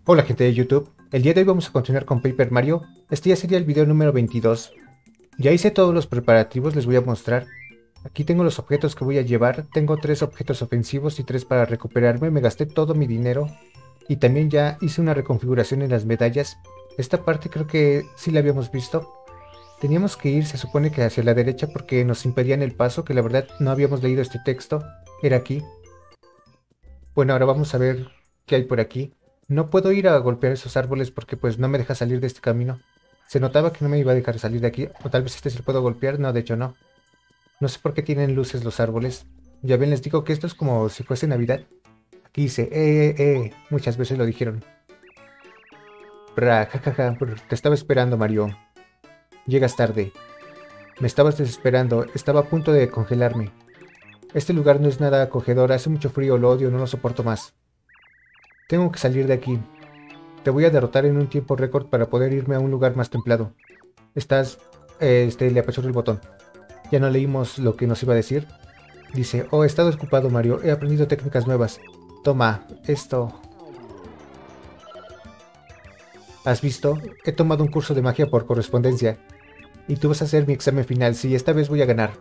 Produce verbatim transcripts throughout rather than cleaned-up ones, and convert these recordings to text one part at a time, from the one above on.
Hola gente de YouTube, el día de hoy vamos a continuar con Paper Mario. Este ya sería el video número veintidós. Ya hice todos los preparativos, les voy a mostrar. Aquí tengo los objetos que voy a llevar. Tengo tres objetos ofensivos y tres para recuperarme. Me gasté todo mi dinero. Y también ya hice una reconfiguración en las medallas. Esta parte creo que sí la habíamos visto. Teníamos que ir, se supone que hacia la derecha porque nos impedían el paso, que la verdad no habíamos leído este texto. Era aquí. Bueno, ahora vamos a ver qué hay por aquí. No puedo ir a golpear esos árboles porque pues no me deja salir de este camino. Se notaba que no me iba a dejar salir de aquí. O tal vez este sí lo puedo golpear. No, de hecho no. No sé por qué tienen luces los árboles. Ya ven, les digo que esto es como si fuese Navidad. Aquí dice, eh, eh, eh. Muchas veces lo dijeron. Bra, jajaja, brr, te estaba esperando, Mario. Llegas tarde. Me estabas desesperando. Estaba a punto de congelarme. Este lugar no es nada acogedor. Hace mucho frío, lo odio, no lo soporto más. Tengo que salir de aquí. Te voy a derrotar en un tiempo récord para poder irme a un lugar más templado. Estás... Eh, este, le apachurro el botón. Ya no leímos lo que nos iba a decir. Dice, oh, he estado ocupado, Mario. He aprendido técnicas nuevas. Toma, esto. ¿Has visto? He tomado un curso de magia por correspondencia. Y tú vas a hacer mi examen final. Sí, esta vez voy a ganar.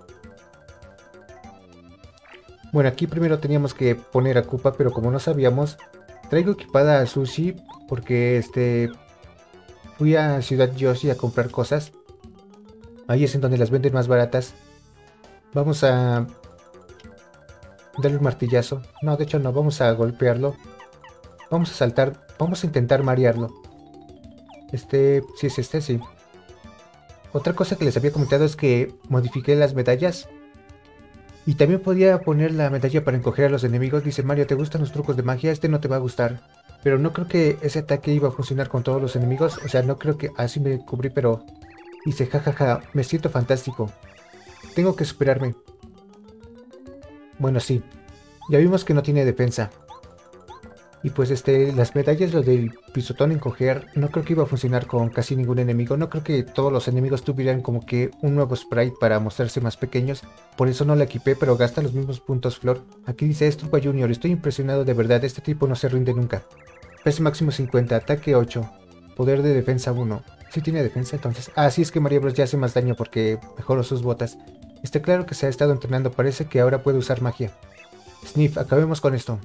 Bueno, aquí primero teníamos que poner a Koopa, pero como no sabíamos... Traigo equipada a Sushi porque este fui a Ciudad Yoshi a comprar cosas. Ahí es en donde las venden más baratas. Vamos a darle un martillazo. No, de hecho no, vamos a golpearlo. Vamos a saltar, vamos a intentar marearlo. Este, si es este, sí. Otra cosa que les había comentado es que modifiqué las medallas. Y también podía poner la medalla para encoger a los enemigos. Dice, Mario, ¿te gustan los trucos de magia? Este no te va a gustar. Pero no creo que ese ataque iba a funcionar con todos los enemigos. O sea, no creo que... Así me cubrí, pero... Dice, jajaja, me siento fantástico. Tengo que superarme. Bueno, sí. Ya vimos que no tiene defensa. Y pues este, las medallas, lo del pisotón encoger, no creo que iba a funcionar con casi ningún enemigo. No creo que todos los enemigos tuvieran como que un nuevo sprite para mostrarse más pequeños. Por eso no la equipé, pero gasta los mismos puntos Flor. Aquí dice Estrupa Junior, estoy impresionado de verdad, este tipo no se rinde nunca. Peso máximo cincuenta, ataque ocho, poder de defensa uno. ¿Sí tiene defensa entonces? Ah, sí, es que Mario Bros ya hace más daño porque mejoró sus botas. Está claro que se ha estado entrenando, parece que ahora puede usar magia. Sniff, acabemos con esto.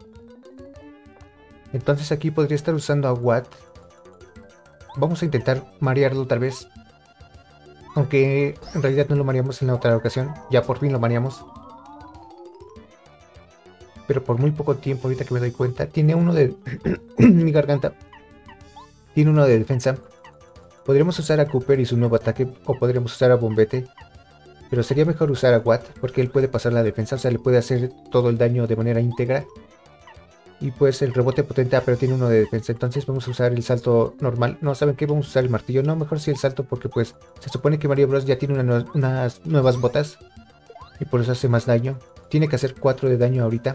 Entonces aquí podría estar usando a Watt. Vamos a intentar marearlo tal vez. Aunque en realidad no lo mareamos en la otra ocasión. Ya por fin lo mareamos. Pero por muy poco tiempo, ahorita que me doy cuenta. Tiene uno de... mi garganta. Tiene uno de defensa. Podríamos usar a Cooper y su nuevo ataque. O podríamos usar a Bombete. Pero sería mejor usar a Watt. Porque él puede pasar la defensa. O sea, le puede hacer todo el daño de manera íntegra. Y pues el rebote potente, ah, pero tiene uno de defensa. Entonces vamos a usar el salto normal. No, ¿saben qué? Vamos a usar el martillo. No, mejor sí el salto porque pues se supone que Mario Bros ya tiene una nue unas nuevas botas. Y por eso hace más daño. Tiene que hacer cuatro de daño ahorita.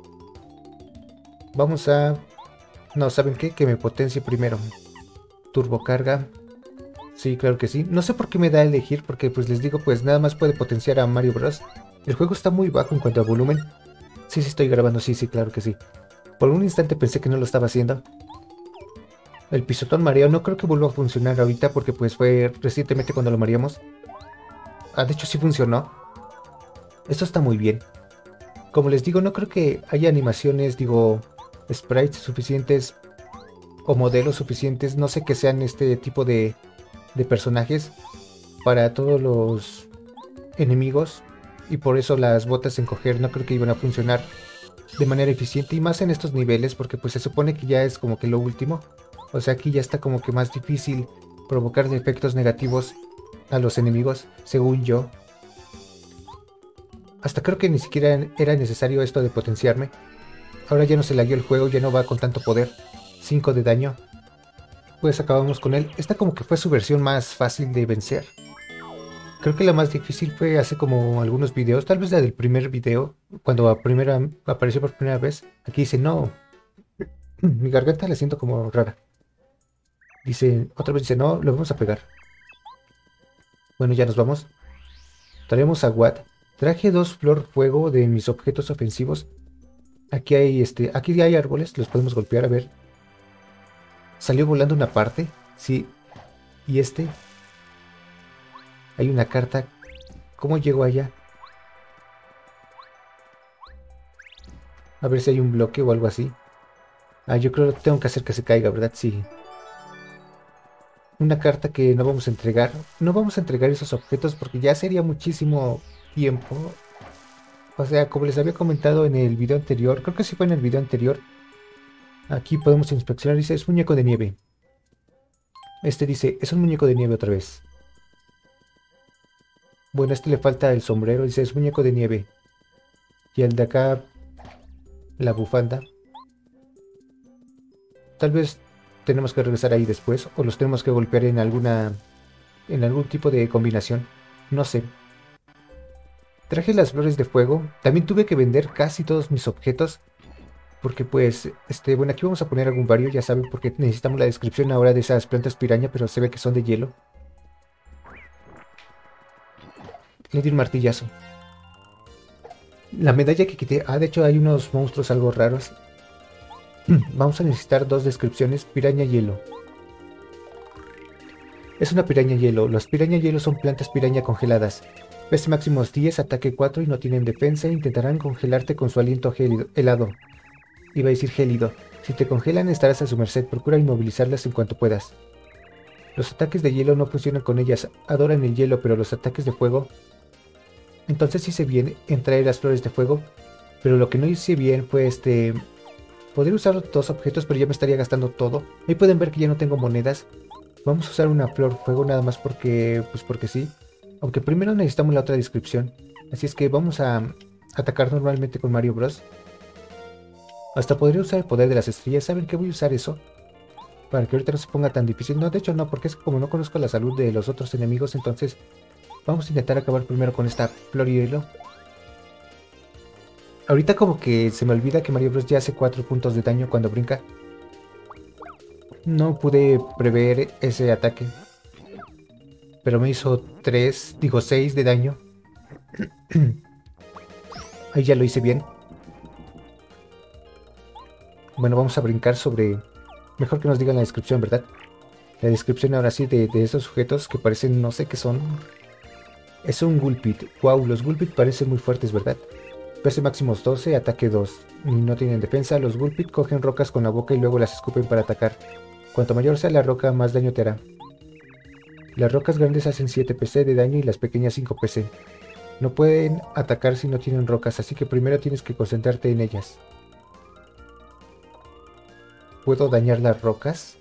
Vamos a... No, ¿saben qué? Que me potencie primero. Turbo carga. Sí, claro que sí. No sé por qué me da a elegir porque pues les digo, pues nada más puede potenciar a Mario Bros. El juego está muy bajo en cuanto a volumen. Sí, sí estoy grabando. Sí, sí, claro que sí. Por un instante pensé que no lo estaba haciendo. El pisotón mareo no creo que vuelva a funcionar ahorita porque pues fue recientemente cuando lo mareamos. Ah, de hecho sí funcionó. Esto está muy bien. Como les digo, no creo que haya animaciones, digo, sprites suficientes o modelos suficientes, no sé que sean este tipo de, de personajes para todos los enemigos. Y por eso las botas encoger no creo que iban a funcionar de manera eficiente y más en estos niveles porque pues se supone que ya es como que lo último. O sea, aquí ya está como que más difícil provocar efectos negativos a los enemigos, según yo. Hasta creo que ni siquiera era necesario esto de potenciarme. Ahora ya no se lagueó el juego, ya no va con tanto poder. cinco de daño. Pues acabamos con él. Esta como que fue su versión más fácil de vencer. Creo que la más difícil fue hace como algunos videos, tal vez la del primer video, cuando a primera, apareció por primera vez. Aquí dice, no, mi garganta la siento como rara. Dice, otra vez dice, no, lo vamos a pegar. Bueno, ya nos vamos. Traemos a Watt. Traje dos flor fuego de mis objetos ofensivos. Aquí hay este, aquí hay árboles, los podemos golpear, a ver. Salió volando una parte. Sí. Y este. Hay una carta. ¿Cómo llegó allá? A ver si hay un bloque o algo así. Ah, yo creo que tengo que hacer que se caiga, ¿verdad? Sí. Una carta que no vamos a entregar. No vamos a entregar esos objetos porque ya sería muchísimo tiempo. O sea, como les había comentado en el video anterior, creo que sí fue en el video anterior. Aquí podemos inspeccionar, dice, es muñeco de nieve. Este dice, es un muñeco de nieve otra vez. Bueno, a este le falta el sombrero, dice, es muñeco de nieve. Y el de acá, la bufanda. Tal vez tenemos que regresar ahí después, o los tenemos que golpear en alguna, en algún tipo de combinación. No sé. Traje las flores de fuego. También tuve que vender casi todos mis objetos. Porque pues, este, bueno, aquí vamos a poner algún vario, ya saben, porque necesitamos la descripción ahora de esas plantas piraña, pero se ve que son de hielo. Le di un martillazo. La medalla que quité, ah, de hecho hay unos monstruos algo raros. Vamos a necesitar dos descripciones, piraña hielo. Es una piraña hielo, las piraña hielo son plantas piraña congeladas. P C máximos diez, ataque cuatro y no tienen defensa, intentarán congelarte con su aliento gélido, helado. Iba a decir gélido. Si te congelan estarás a su merced, procura inmovilizarlas en cuanto puedas. Los ataques de hielo no funcionan con ellas, adoran el hielo, pero los ataques de fuego... Entonces hice bien en traer las flores de fuego, pero lo que no hice bien fue este... Poder usar dos objetos, pero ya me estaría gastando todo. Ahí pueden ver que ya no tengo monedas. Vamos a usar una flor fuego nada más porque... pues porque sí. Aunque primero necesitamos la otra descripción. Así es que vamos a atacar normalmente con Mario Bros. Hasta podría usar el poder de las estrellas. ¿Saben qué? Voy a usar eso para que ahorita no se ponga tan difícil. No, de hecho no, porque es que como no conozco la salud de los otros enemigos, entonces vamos a intentar acabar primero con esta flor y hielo. Ahorita como que se me olvida que Mario Bros ya hace cuatro puntos de daño cuando brinca. No pude prever ese ataque, pero me hizo tres, digo seis de daño. Ahí ya lo hice bien. Bueno, vamos a brincar sobre... Mejor que nos digan la descripción, ¿verdad? La descripción ahora sí de, de estos sujetos que parecen, no sé qué son. Es un Gulpit. Wow, los Gulpit parecen muy fuertes, ¿verdad? P C máximos doce, ataque dos. No tienen defensa. Los Gulpit cogen rocas con la boca y luego las escupen para atacar. Cuanto mayor sea la roca, más daño te hará. Las rocas grandes hacen siete P C de daño y las pequeñas cinco P C. No pueden atacar si no tienen rocas, así que primero tienes que concentrarte en ellas. ¿Puedo dañar las rocas?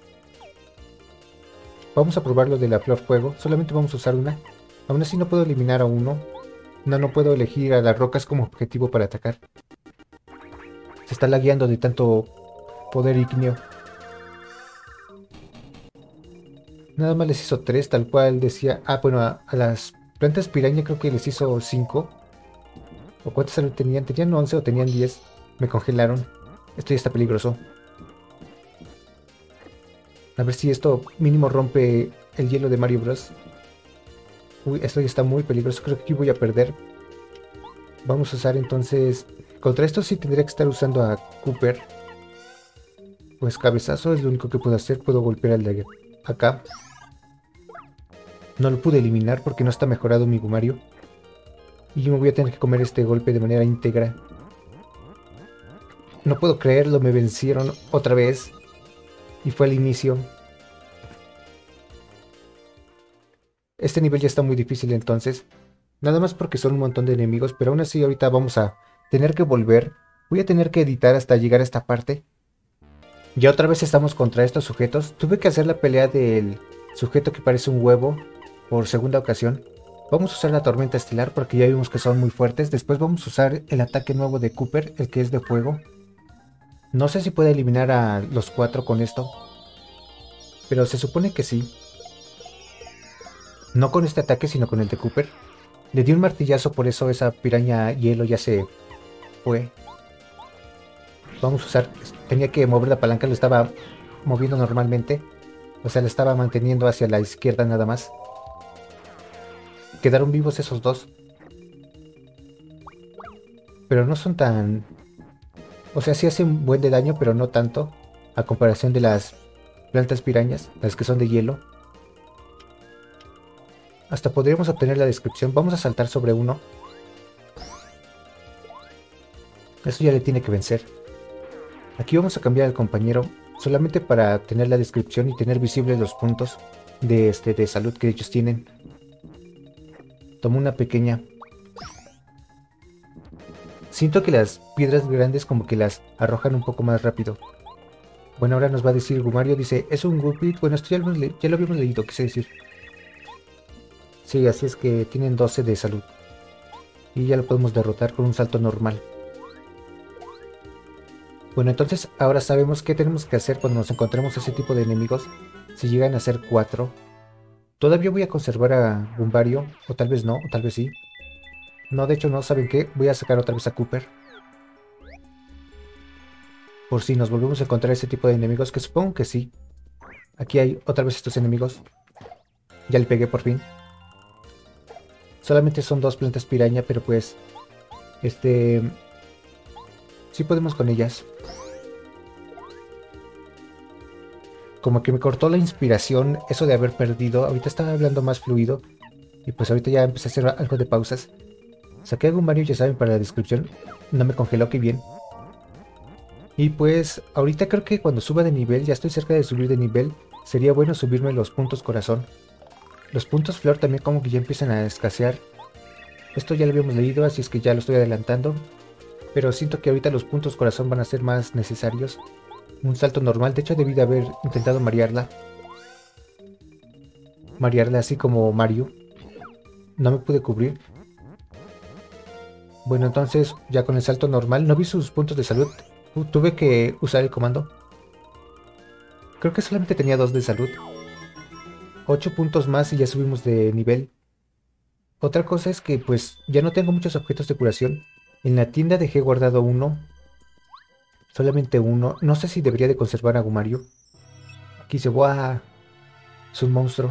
Vamos a probar lo de la flor fuego. Solamente vamos a usar una. Aún así no puedo eliminar a uno. No, no puedo elegir a las rocas como objetivo para atacar. Se está lagueando de tanto poder ígneo. Nada más les hizo tres, tal cual decía... Ah, bueno, a, a las plantas piraña creo que les hizo cinco. ¿O cuántas salud tenían? ¿Tenían once o tenían diez? Me congelaron. Esto ya está peligroso. A ver si esto mínimo rompe el hielo de Mario Bros. Uy, esto ya está muy peligroso. Creo que aquí voy a perder. Vamos a usar entonces... Contra esto sí tendría que estar usando a Cooper. Pues cabezazo es lo único que puedo hacer. Puedo golpear al de acá. No lo pude eliminar porque no está mejorado mi Gumario. Y yo me voy a tener que comer este golpe de manera íntegra. No puedo creerlo, me vencieron otra vez. Y fue al inicio. Este nivel ya está muy difícil entonces. Nada más porque son un montón de enemigos, pero aún así ahorita vamos a tener que volver. Voy a tener que editar hasta llegar a esta parte. Ya otra vez estamos contra estos sujetos. Tuve que hacer la pelea del sujeto que parece un huevo por segunda ocasión. Vamos a usar la tormenta estelar porque ya vimos que son muy fuertes. Después vamos a usar el ataque nuevo de Cooper, el que es de fuego. No sé si puede eliminar a los cuatro con esto, pero se supone que sí. No con este ataque, sino con el de Cooper. Le di un martillazo, por eso esa piraña hielo ya se fue. Vamos a usar... Tenía que mover la palanca, lo estaba moviendo normalmente. O sea, la estaba manteniendo hacia la izquierda nada más. Quedaron vivos esos dos. Pero no son tan... O sea, sí hacen buen de daño, pero no tanto. A comparación de las plantas pirañas, las que son de hielo. Hasta podríamos obtener la descripción. Vamos a saltar sobre uno. Eso ya le tiene que vencer. Aquí vamos a cambiar al compañero solamente para tener la descripción y tener visibles los puntos de, este, de salud que ellos tienen. Tomo una pequeña. Siento que las piedras grandes como que las arrojan un poco más rápido. Bueno, ahora nos va a decir Gumario, dice, es un Guppy. Bueno, esto ya lo, ya lo habíamos leído, quise decir. Sí, así es que tienen doce de salud. Y ya lo podemos derrotar con un salto normal. Bueno, entonces ahora sabemos qué tenemos que hacer cuando nos encontremos ese tipo de enemigos. Si llegan a ser cuatro. Todavía voy a conservar a Gumario, o tal vez no, o tal vez sí. No, de hecho no, ¿saben qué? Voy a sacar otra vez a Cooper. Por si nos volvemos a encontrar ese tipo de enemigos, que supongo que sí. Aquí hay otra vez estos enemigos. Ya le pegué por fin. Solamente son dos plantas piraña, pero pues... Este... Sí podemos con ellas. Como que me cortó la inspiración eso de haber perdido. Ahorita estaba hablando más fluido. Y pues ahorita ya empecé a hacer algo de pausas. Saqué a Gumario, ya saben, para la descripción. No me congeló, que bien. Y pues ahorita creo que cuando suba de nivel, ya estoy cerca de subir de nivel, sería bueno subirme los puntos corazón. Los puntos flor también como que ya empiezan a escasear. Esto ya lo habíamos leído, así es que ya lo estoy adelantando. Pero siento que ahorita los puntos corazón van a ser más necesarios. Un salto normal, de hecho debí de haber intentado marearla. Marearla así como Mario. No me pude cubrir. Bueno, entonces ya con el salto normal, no vi sus puntos de salud. Tuve que usar el comando. Creo que solamente tenía dos de salud. ocho puntos más y ya subimos de nivel. Otra cosa es que pues ya no tengo muchos objetos de curación. En la tienda dejé guardado uno. Solamente uno. No sé si debería de conservar a Gumario. Aquí se ¡buah! Es un monstruo.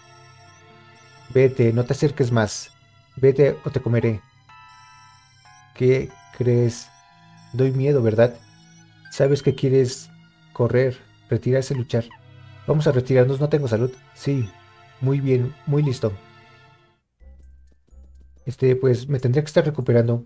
Vete, no te acerques más. Vete o te comeré. ¿Qué crees? Doy miedo, ¿verdad? Sabes que quieres correr, retirarse, luchar. Vamos a retirarnos, no tengo salud. Sí, muy bien, muy listo. Este, pues me tendría que estar recuperando.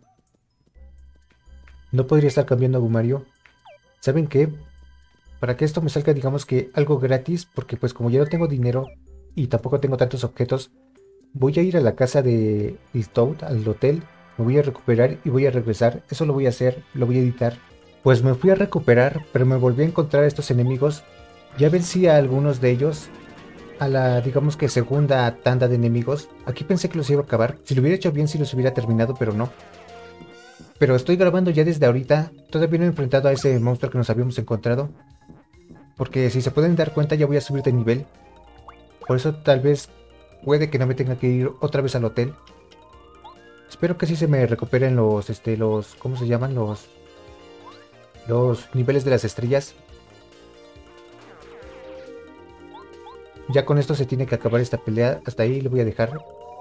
No podría estar cambiando a Gumario. ¿Saben qué? Para que esto me salga, digamos que algo gratis, porque pues como ya no tengo dinero y tampoco tengo tantos objetos, voy a ir a la casa de Toad, al hotel, me voy a recuperar y voy a regresar. Eso lo voy a hacer, lo voy a editar. Pues me fui a recuperar, pero me volví a encontrar a estos enemigos. Ya vencí a algunos de ellos, a la, digamos que segunda tanda de enemigos. Aquí pensé que los iba a acabar. Si lo hubiera hecho bien, sí los hubiera terminado, pero no. Pero estoy grabando ya desde ahorita. Todavía no he enfrentado a ese monstruo que nos habíamos encontrado. Porque si se pueden dar cuenta, ya voy a subir de nivel. Por eso tal vez puede que no me tenga que ir otra vez al hotel. Espero que sí se me recuperen los, este, los, ¿cómo se llaman? Los, los niveles de las estrellas. Ya con esto se tiene que acabar esta pelea. Hasta ahí lo voy a dejar.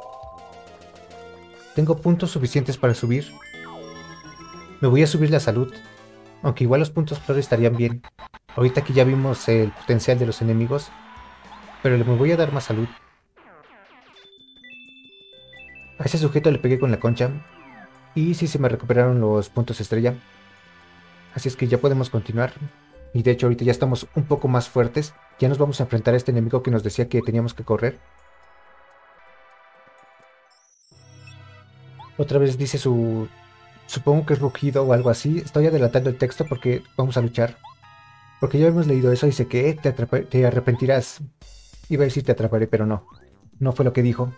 Tengo puntos suficientes para subir. Me voy a subir la salud. Aunque igual los puntos flor estarían bien. Ahorita que ya vimos el potencial de los enemigos. Pero le me voy a dar más salud. A ese sujeto le pegué con la concha. Y sí se me recuperaron los puntos estrella. Así es que ya podemos continuar. Y de hecho ahorita ya estamos un poco más fuertes. Ya nos vamos a enfrentar a este enemigo que nos decía que teníamos que correr. Otra vez dice su... Supongo que es rugido o algo así. Estoy adelantando el texto porque vamos a luchar. Porque ya hemos leído eso. Dice que te, te arrepentirás. Iba a decir te atraparé, pero no. No fue lo que dijo.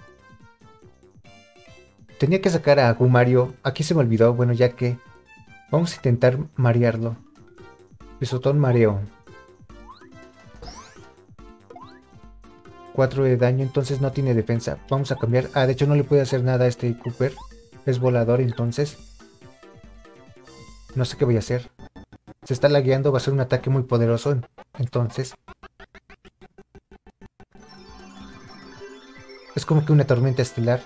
Tenía que sacar a Gumario. Aquí se me olvidó. Bueno, ya que... Vamos a intentar marearlo. Pisotón mareo. cuatro de daño, entonces no tiene defensa. Vamos a cambiar. Ah, de hecho no le puede hacer nada a este Cooper. Es volador, entonces. No sé qué voy a hacer. Se está lagueando, va a ser un ataque muy poderoso. Entonces. Es como que una tormenta estelar.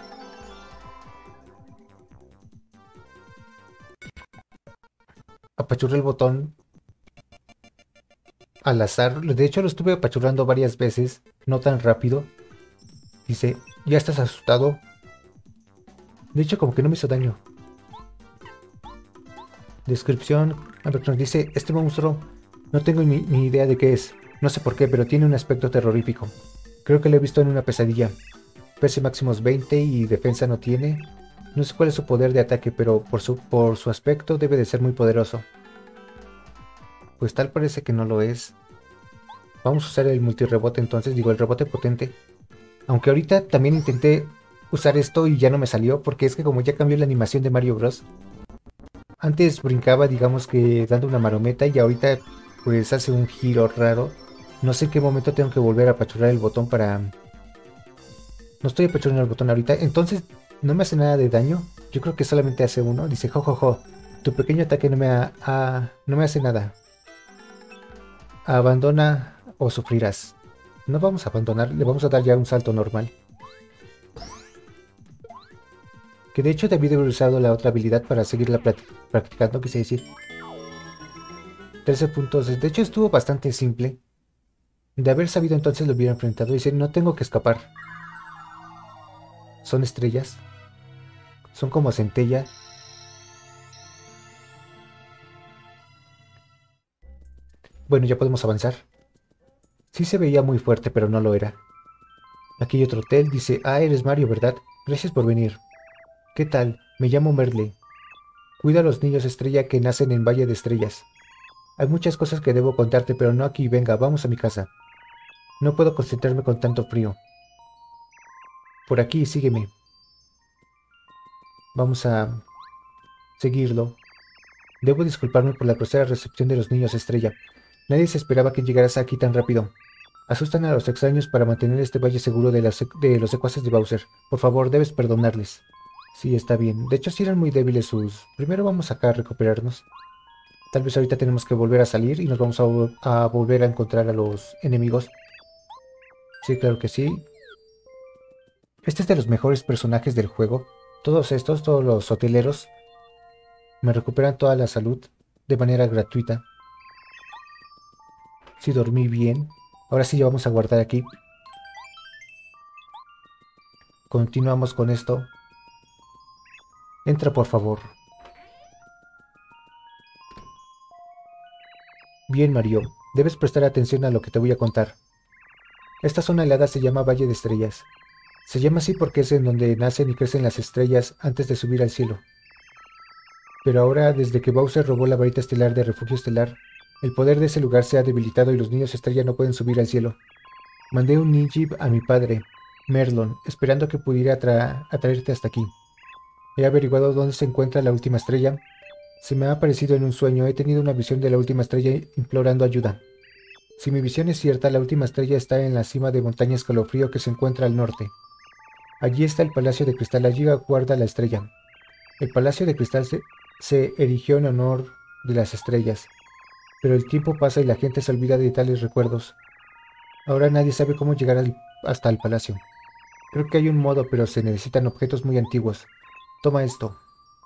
Apachurré el botón. al azar. De hecho, lo estuve apachurrando varias veces, no tan rápido. Dice, ¿ya estás asustado? De hecho, como que no me hizo daño. Descripción, nos dice, este monstruo no tengo ni, ni idea de qué es. No sé por qué, pero tiene un aspecto terrorífico. Creo que lo he visto en una pesadilla. P C máximos veinte y defensa no tiene. No sé cuál es su poder de ataque, pero por su, por su aspecto debe de ser muy poderoso. Pues tal parece que no lo es. Vamos a usar el multirebote entonces, digo el rebote potente. Aunque ahorita también intenté usar esto y ya no me salió, porque es que como ya cambió la animación de Mario Bros. Antes brincaba, digamos que dando una marometa, y ahorita pues hace un giro raro. No sé en qué momento tengo que volver a apachurrar el botón para... No estoy apachurrando el botón ahorita, entonces no me hace nada de daño. Yo creo que solamente hace uno. Dice, jojojo, tu pequeño ataque no me, ha, ha, no me hace nada. Abandona o sufrirás. No vamos a abandonar, le vamos a dar ya un salto normal. Que de hecho debí de haber usado la otra habilidad para seguirla practicando, quise decir. trece puntos, de hecho estuvo bastante simple. De haber sabido entonces lo hubiera enfrentado. Dice, no tengo que escapar. Son estrellas. Son como centella. Bueno, ya podemos avanzar. Sí se veía muy fuerte, pero no lo era. Aquí hay otro hotel, dice, ah, eres Mario, ¿verdad? Gracias por venir. ¿Qué tal? Me llamo Merle. Cuida a los niños estrella que nacen en Valle de Estrellas. Hay muchas cosas que debo contarte, pero no aquí. Venga, vamos a mi casa. No puedo concentrarme con tanto frío. Por aquí, sígueme. Vamos a seguirlo. Debo disculparme por la grosera recepción de los niños estrella. Nadie se esperaba que llegaras aquí tan rápido. Asustan a los extraños para mantener este valle seguro de, las, de los secuaces de Bowser. Por favor, debes perdonarles. Sí, está bien. De hecho, sí eran muy débiles sus... Primero vamos acá a recuperarnos. Tal vez ahorita tenemos que volver a salir y nos vamos a, a volver a encontrar a los enemigos. Sí, claro que sí. Este es de los mejores personajes del juego. Todos estos, todos los hoteleros, me recuperan toda la salud de manera gratuita. Sí, dormí bien. Ahora sí, ya vamos a guardar aquí. Continuamos con esto. Entra, por favor. Bien, Mario. Debes prestar atención a lo que te voy a contar. Esta zona helada se llama Valle de Estrellas. Se llama así porque es en donde nacen y crecen las estrellas antes de subir al cielo. Pero ahora, desde que Bowser robó la varita estelar de Refugio Estelar, el poder de ese lugar se ha debilitado y los niños estrella no pueden subir al cielo. Mandé un Ninjib a mi padre, Merlon, esperando que pudiera atra atraerte hasta aquí. He averiguado dónde se encuentra la última estrella. Se me ha aparecido en un sueño. He tenido una visión de la última estrella implorando ayuda. Si mi visión es cierta, la última estrella está en la cima de Montaña Escalofrío que se encuentra al norte. Allí está el Palacio de Cristal. Allí guarda la estrella. El Palacio de Cristal se, se erigió en honor de las estrellas. Pero el tiempo pasa y la gente se olvida de tales recuerdos. Ahora nadie sabe cómo llegar al, hasta el palacio. Creo que hay un modo, pero se necesitan objetos muy antiguos. Toma esto.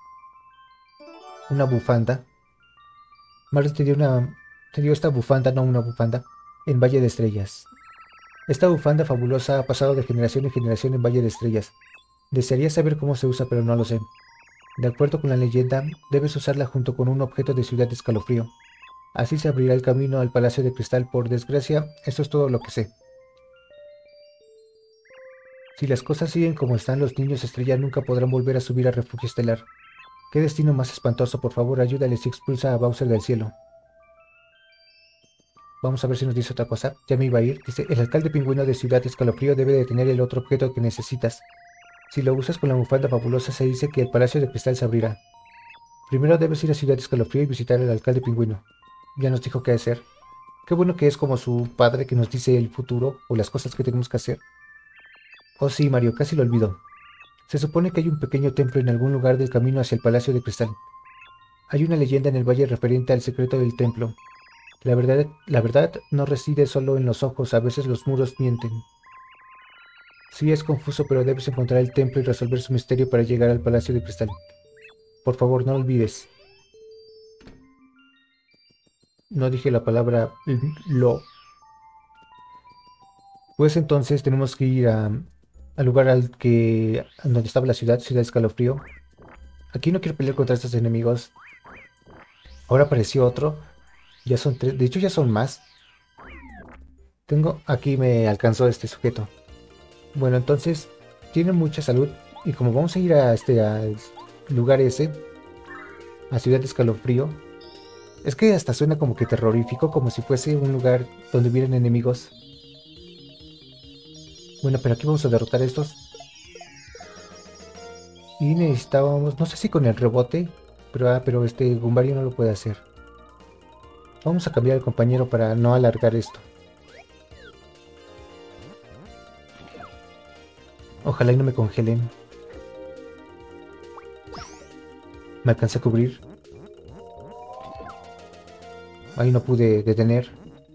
Una bufanda. Mario te dio una... te dio esta bufanda, no una bufanda, en Valle de Estrellas. Esta bufanda fabulosa ha pasado de generación en generación en Valle de Estrellas. Desearía saber cómo se usa, pero no lo sé. De acuerdo con la leyenda, debes usarla junto con un objeto de Ciudad de Escalofrío. Así se abrirá el camino al Palacio de Cristal. Por desgracia, eso es todo lo que sé. Si las cosas siguen como están, los niños estrella nunca podrán volver a subir a Refugio Estelar. ¡Qué destino más espantoso! Por favor, ayúdales y expulsa a Bowser del cielo. Vamos a ver si nos dice otra cosa. Ya me iba a ir. Dice, el alcalde pingüino de Ciudad Escalofrío debe de tener el otro objeto que necesitas. Si lo usas con la bufanda fabulosa, se dice que el Palacio de Cristal se abrirá. Primero debes ir a Ciudad Escalofrío y visitar al alcalde pingüino. Ya nos dijo qué hacer. Qué bueno que es como su padre que nos dice el futuro o las cosas que tenemos que hacer. Oh sí, Mario, casi lo olvido. Se supone que hay un pequeño templo en algún lugar del camino hacia el Palacio de Cristal. Hay una leyenda en el valle referente al secreto del templo. La verdad, la verdad no reside solo en los ojos, a veces los muros mienten. Sí, es confuso, pero debes encontrar el templo y resolver su misterio para llegar al Palacio de Cristal. Por favor, no lo olvides. No dije la palabra lo. Pues entonces tenemos que ir a, al lugar al que donde estaba la ciudad, Ciudad Escalofrío. Aquí no quiero pelear contra estos enemigos. Ahora apareció otro. Ya son tres. De hecho ya son más. Tengo. Aquí me alcanzó este sujeto. Bueno, entonces tiene mucha salud. Y como vamos a ir a este al lugar ese, a Ciudad Escalofrío. Es que hasta suena como que terrorífico, como si fuese un lugar donde hubieran enemigos. Bueno, pero aquí vamos a derrotar a estos. Y necesitábamos, no sé si con el rebote, pero, ah, pero este Gumbario no lo puede hacer. Vamos a cambiar al compañero para no alargar esto. Ojalá y no me congelen. Me alcancé a cubrir. Ahí no pude detener.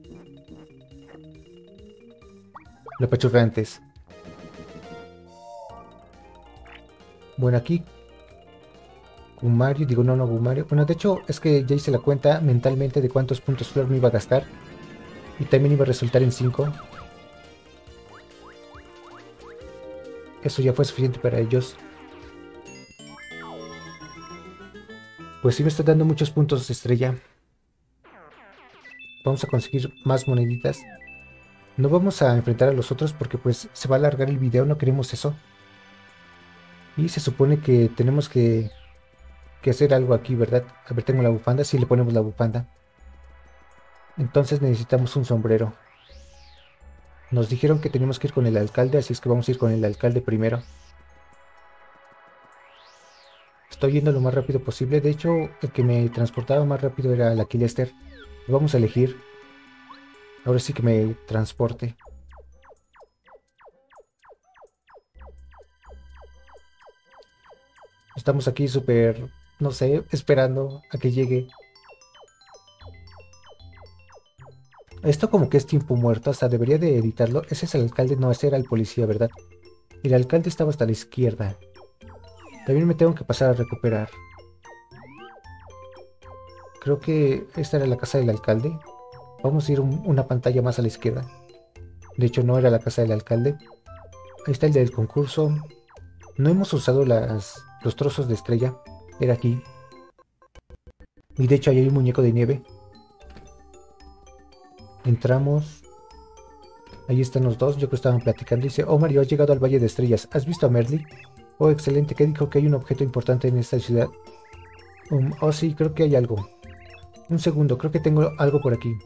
Lo apachurré antes. Bueno, aquí Gumario, digo no, no, Gumario. Bueno, de hecho es que ya hice la cuenta mentalmente de cuántos puntos flor me iba a gastar. Y también iba a resultar en cinco. Eso ya fue suficiente para ellos. Pues sí me está dando muchos puntos de estrella. Vamos a conseguir más moneditas. No vamos a enfrentar a los otros porque pues se va a alargar el video, no queremos eso. Y se supone que tenemos que, que hacer algo aquí, ¿verdad? A ver, tengo la bufanda, sí le ponemos la bufanda. Entonces necesitamos un sombrero. Nos dijeron que tenemos que ir con el alcalde, así es que vamos a ir con el alcalde primero. Estoy yendo lo más rápido posible. De hecho, el que me transportaba más rápido era el Aquilester. Vamos a elegir. Ahora sí que me transporte. Estamos aquí súper, no sé, esperando a que llegue. Esto como que es tiempo muerto, hasta debería de editarlo. Ese es el alcalde, no, ese era el policía, ¿verdad? El alcalde estaba hasta la izquierda. También me tengo que pasar a recuperar. Creo que esta era la casa del alcalde. Vamos a ir un, una pantalla más a la izquierda. De hecho, no era la casa del alcalde. Ahí está el del concurso. No hemos usado las, los trozos de estrella. Era aquí. Y de hecho, ahí hay un muñeco de nieve. Entramos. Ahí están los dos. Yo creo que estaban platicando. Dice, oh Mario, has llegado al Valle de Estrellas. ¿Has visto a Merly? Oh, excelente. ¿Qué dijo? Que hay un objeto importante en esta ciudad. Um, oh, sí, creo que hay algo. Un segundo, creo que tengo algo por aquí.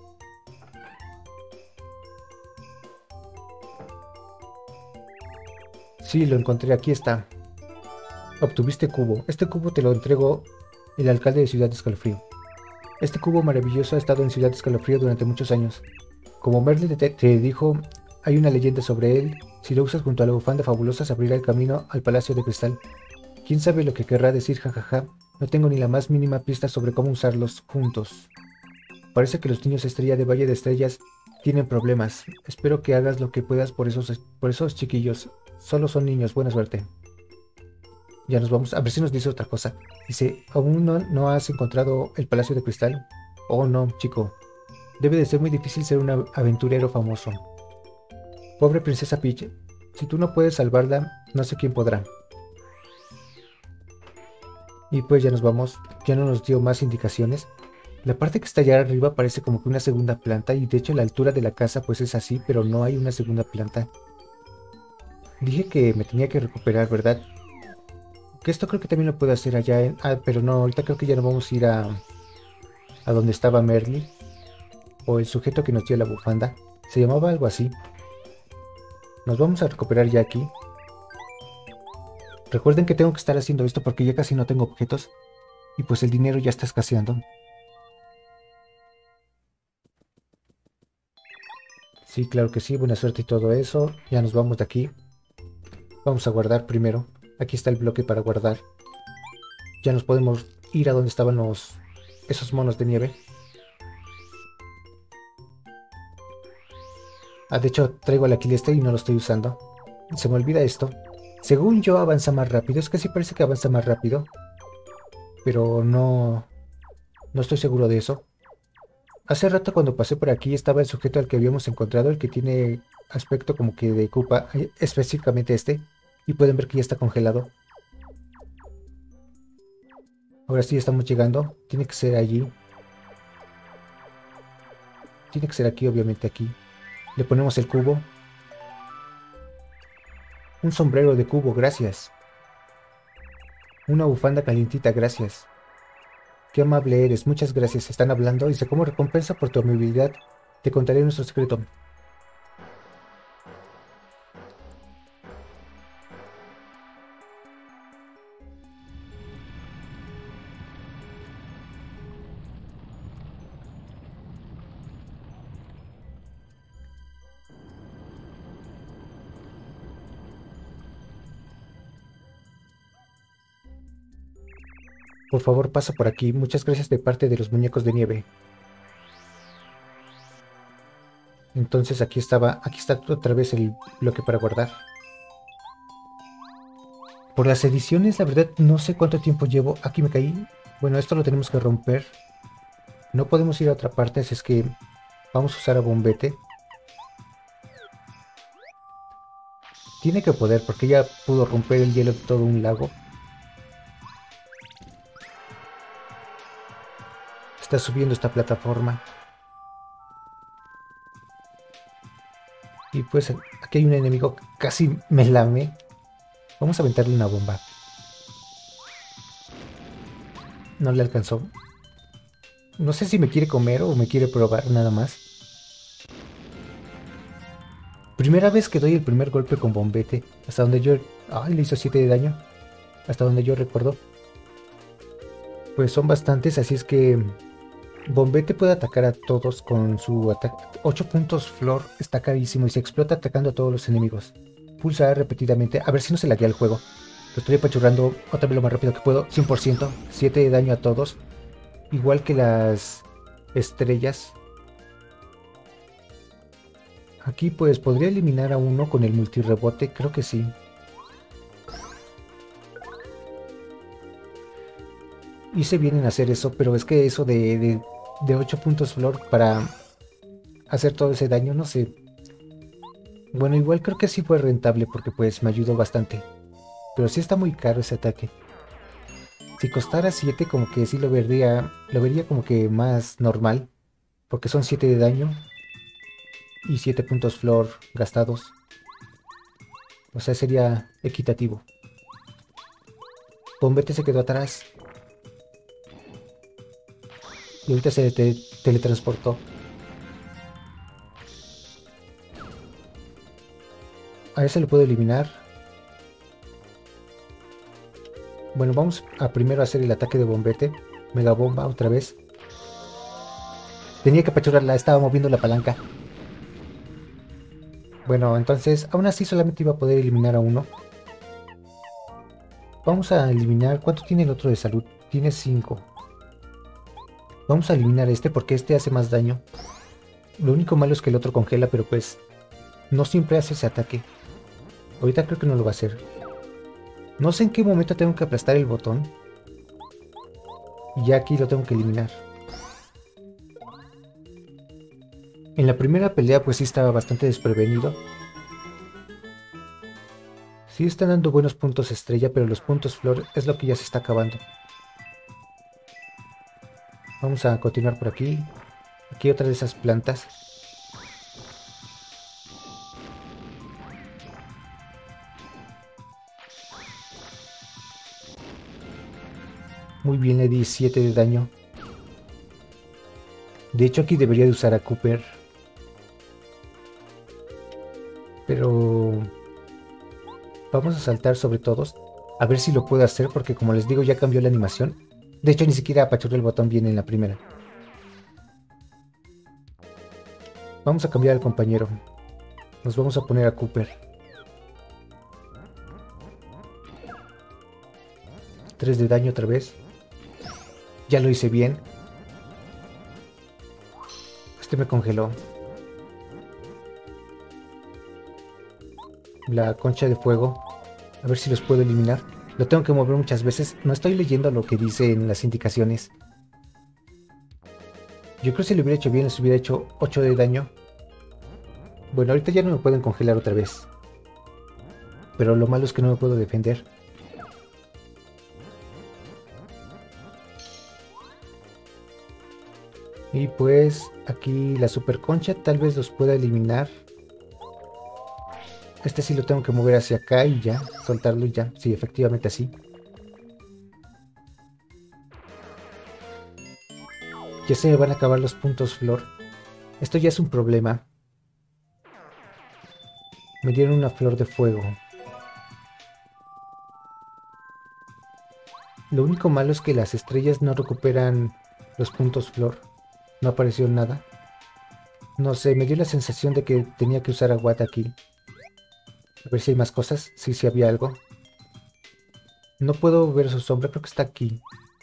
Sí, lo encontré. Aquí está. Obtuviste cubo. Este cubo te lo entregó el alcalde de Ciudad Escalofrío. Este cubo maravilloso ha estado en Ciudad Escalofrío durante muchos años. Como Merly te, te dijo, hay una leyenda sobre él. Si lo usas junto a la bufanda fabulosa, se abrirá el camino al Palacio de Cristal. ¿Quién sabe lo que querrá decir, jajaja? No tengo ni la más mínima pista sobre cómo usarlos juntos. Parece que los niños estrella de Valle de Estrellas tienen problemas. Espero que hagas lo que puedas por esos, por esos chiquillos. Solo son niños, buena suerte. Ya nos vamos, a ver si nos dice otra cosa. Dice, ¿aún no, no has encontrado el Palacio de Cristal? Oh no, chico. Debe de ser muy difícil ser un aventurero famoso. Pobre princesa Peach. Si tú no puedes salvarla, no sé quién podrá. Y pues ya nos vamos. Ya no nos dio más indicaciones. La parte que está allá arriba parece como que una segunda planta. Y de hecho la altura de la casa pues es así, pero no hay una segunda planta. Dije que me tenía que recuperar, ¿verdad? Que esto creo que también lo puedo hacer allá en... Ah, pero no, ahorita creo que ya no vamos a ir a... A donde estaba Merly. O el sujeto que nos dio la bufanda. Se llamaba algo así. Nos vamos a recuperar ya aquí. Recuerden que tengo que estar haciendo esto porque ya casi no tengo objetos. Y pues el dinero ya está escaseando. Sí, claro que sí, buena suerte y todo eso. Ya nos vamos de aquí. Vamos a guardar primero. Aquí está el bloque para guardar. Ya nos podemos ir a donde estaban los... esos monos de nieve. Ah, de hecho traigo el Aquilester y no lo estoy usando. Se me olvida esto. Según yo avanza más rápido. Es que sí parece que avanza más rápido. Pero no... no estoy seguro de eso. Hace rato cuando pasé por aquí estaba el sujeto al que habíamos encontrado, el que tiene aspecto como que de Koopa, eh, específicamente este. Y pueden ver que ya está congelado. Ahora sí estamos llegando. Tiene que ser allí. Tiene que ser aquí, obviamente aquí. Le ponemos el cubo. Un sombrero de cubo, gracias. Una bufanda calientita, gracias. Qué amable eres, muchas gracias. Están hablando. Dice, como recompensa por tu amabilidad, te contaré nuestro secreto. Por favor, pasa por aquí. Muchas gracias de parte de los muñecos de nieve. Entonces aquí estaba, aquí está otra vez el bloque para guardar. Por las ediciones, la verdad, no sé cuánto tiempo llevo. Aquí me caí. Bueno, esto lo tenemos que romper. No podemos ir a otra parte, así es que vamos a usar a Bombete. Tiene que poder, porque ya pudo romper el hielo de todo un lago. Está subiendo esta plataforma. Y pues aquí hay un enemigo que casi me lame. Vamos a aventarle una bomba. No le alcanzó. No sé si me quiere comer o me quiere probar nada más. Primera vez que doy el primer golpe con Bombete. Hasta donde yo... Ay, le hizo siete de daño. Hasta donde yo recuerdo. Pues son bastantes, así es que... Bombete puede atacar a todos con su ataque. ocho puntos flor está carísimo y se explota atacando a todos los enemigos. Pulsa repetidamente. A ver si no se laguea el juego. Lo estoy apachurrando otra vez lo más rápido que puedo. cien por ciento. siete de daño a todos. Igual que las estrellas. Aquí pues podría eliminar a uno con el multirebote. Creo que sí. Hice bien en hacer eso, pero es que eso de, de, de ocho puntos flor para hacer todo ese daño, no sé. Bueno, igual creo que sí fue rentable porque pues me ayudó bastante. Pero sí está muy caro ese ataque. Si costara siete como que sí lo vería, lo vería como que más normal. Porque son siete de daño y siete puntos flor gastados. O sea, sería equitativo. Bombete se quedó atrás. Y ahorita se te teletransportó. A ese lo puedo eliminar. Bueno, vamos a primero hacer el ataque de Bombete. Mega bomba otra vez. Tenía que apachurrarla, estaba moviendo la palanca. Bueno, entonces aún así solamente iba a poder eliminar a uno. Vamos a eliminar... ¿Cuánto tiene el otro de salud? Tiene cinco. Vamos a eliminar este porque este hace más daño. Lo único malo es que el otro congela, pero pues no siempre hace ese ataque. Ahorita creo que no lo va a hacer. No sé en qué momento tengo que aplastar el botón. Y ya aquí lo tengo que eliminar. En la primera pelea pues sí estaba bastante desprevenido. Sí están dando buenos puntos estrella, pero los puntos flor es lo que ya se está acabando. Vamos a continuar por aquí. Aquí hay otra de esas plantas. Muy bien, le di siete de daño. De hecho aquí debería de usar a Cooper. Pero... vamos a saltar sobre todos. A ver si lo puedo hacer porque como les digo ya cambió la animación. De hecho ni siquiera apachurré el botón bien en la primera. Vamos a cambiar al compañero. Nos vamos a poner a Cooper. tres de daño otra vez. Ya lo hice bien. Este me congeló. La concha de fuego. A ver si los puedo eliminar. Lo tengo que mover muchas veces. No estoy leyendo lo que dice en las indicaciones. Yo creo que si lo hubiera hecho bien, les hubiera hecho ocho de daño. Bueno, ahorita ya no me pueden congelar otra vez. Pero lo malo es que no me puedo defender. Y pues aquí la super concha tal vez los pueda eliminar. Este sí lo tengo que mover hacia acá y ya, soltarlo y ya. Sí, efectivamente así. Ya se me van a acabar los puntos flor. Esto ya es un problema. Me dieron una flor de fuego. Lo único malo es que las estrellas no recuperan los puntos flor. No apareció nada. No sé, me dio la sensación de que tenía que usar a Watt aquí. A ver si hay más cosas. Sí, sí había algo. No puedo ver su sombra, creo que está aquí.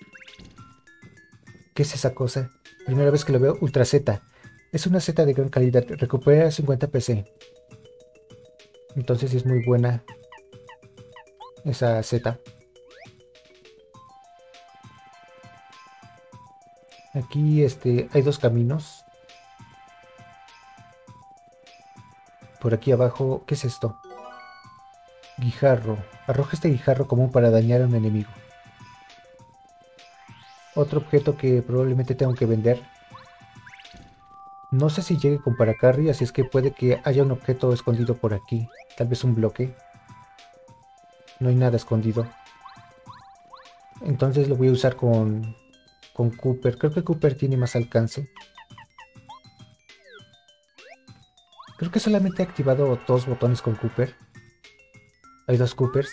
¿Qué es esa cosa? Primera vez que lo veo, Ultra Z. Es una Z de gran calidad, recupera cincuenta P C. Entonces sí es muy buena esa Z. Aquí este, hay dos caminos. Por aquí abajo, ¿qué es esto? Guijarro. Arroja este guijarro común para dañar a un enemigo. Otro objeto que probablemente tengo que vender. No sé si llegue con paracarry, así es que puede que haya un objeto escondido por aquí. Tal vez un bloque. No hay nada escondido. Entonces lo voy a usar con, con Cooper. Creo que Cooper tiene más alcance. Creo que solamente he activado dos botones con Cooper. Hay dos Coopers.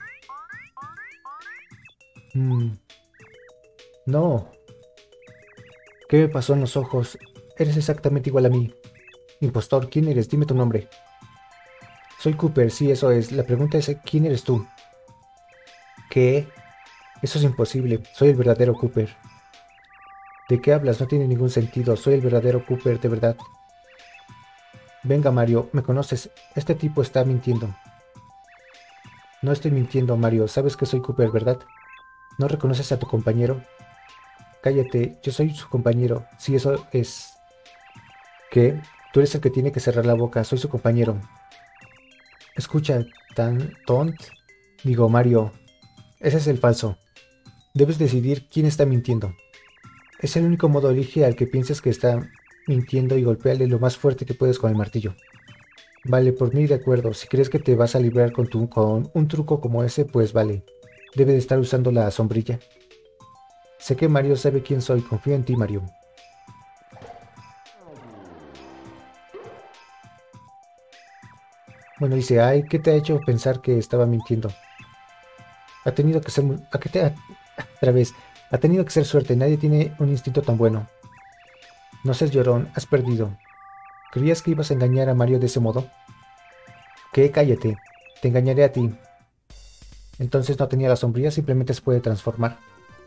Mm. No. ¿Qué me pasó en los ojos? Eres exactamente igual a mí. Impostor, ¿quién eres? Dime tu nombre. Soy Cooper, sí, eso es. La pregunta es, ¿quién eres tú? ¿Qué? Eso es imposible. Soy el verdadero Cooper. ¿De qué hablas? No tiene ningún sentido. Soy el verdadero Cooper, de verdad. Venga, Mario, ¿me conoces? Este tipo está mintiendo. No estoy mintiendo, Mario. Sabes que soy Cooper, ¿verdad? ¿No reconoces a tu compañero? Cállate, yo soy su compañero. Sí, eso es... ¿Qué? Tú eres el que tiene que cerrar la boca. Soy su compañero. Escucha, tan tont. Digo, Mario, ese es el falso. Debes decidir quién está mintiendo. Es el único modo, elige al que pienses que está mintiendo y golpéale lo más fuerte que puedes con el martillo. Vale, por mí de acuerdo. Si crees que te vas a librar con, tu, con un truco como ese, pues vale. Debe de estar usando la sombrilla. Sé que Mario sabe quién soy. Confío en ti, Mario. Bueno, dice, ay, ¿qué te ha hecho pensar que estaba mintiendo? Ha tenido que ser... muy- ¿A qué te ha... Otra vez. Ha tenido que ser suerte. Nadie tiene un instinto tan bueno. No seas llorón. Has perdido. ¿Creías que ibas a engañar a Mario de ese modo? ¿Qué? Cállate. Te engañaré a ti. Entonces no tenía la sombrilla. Simplemente se puede transformar.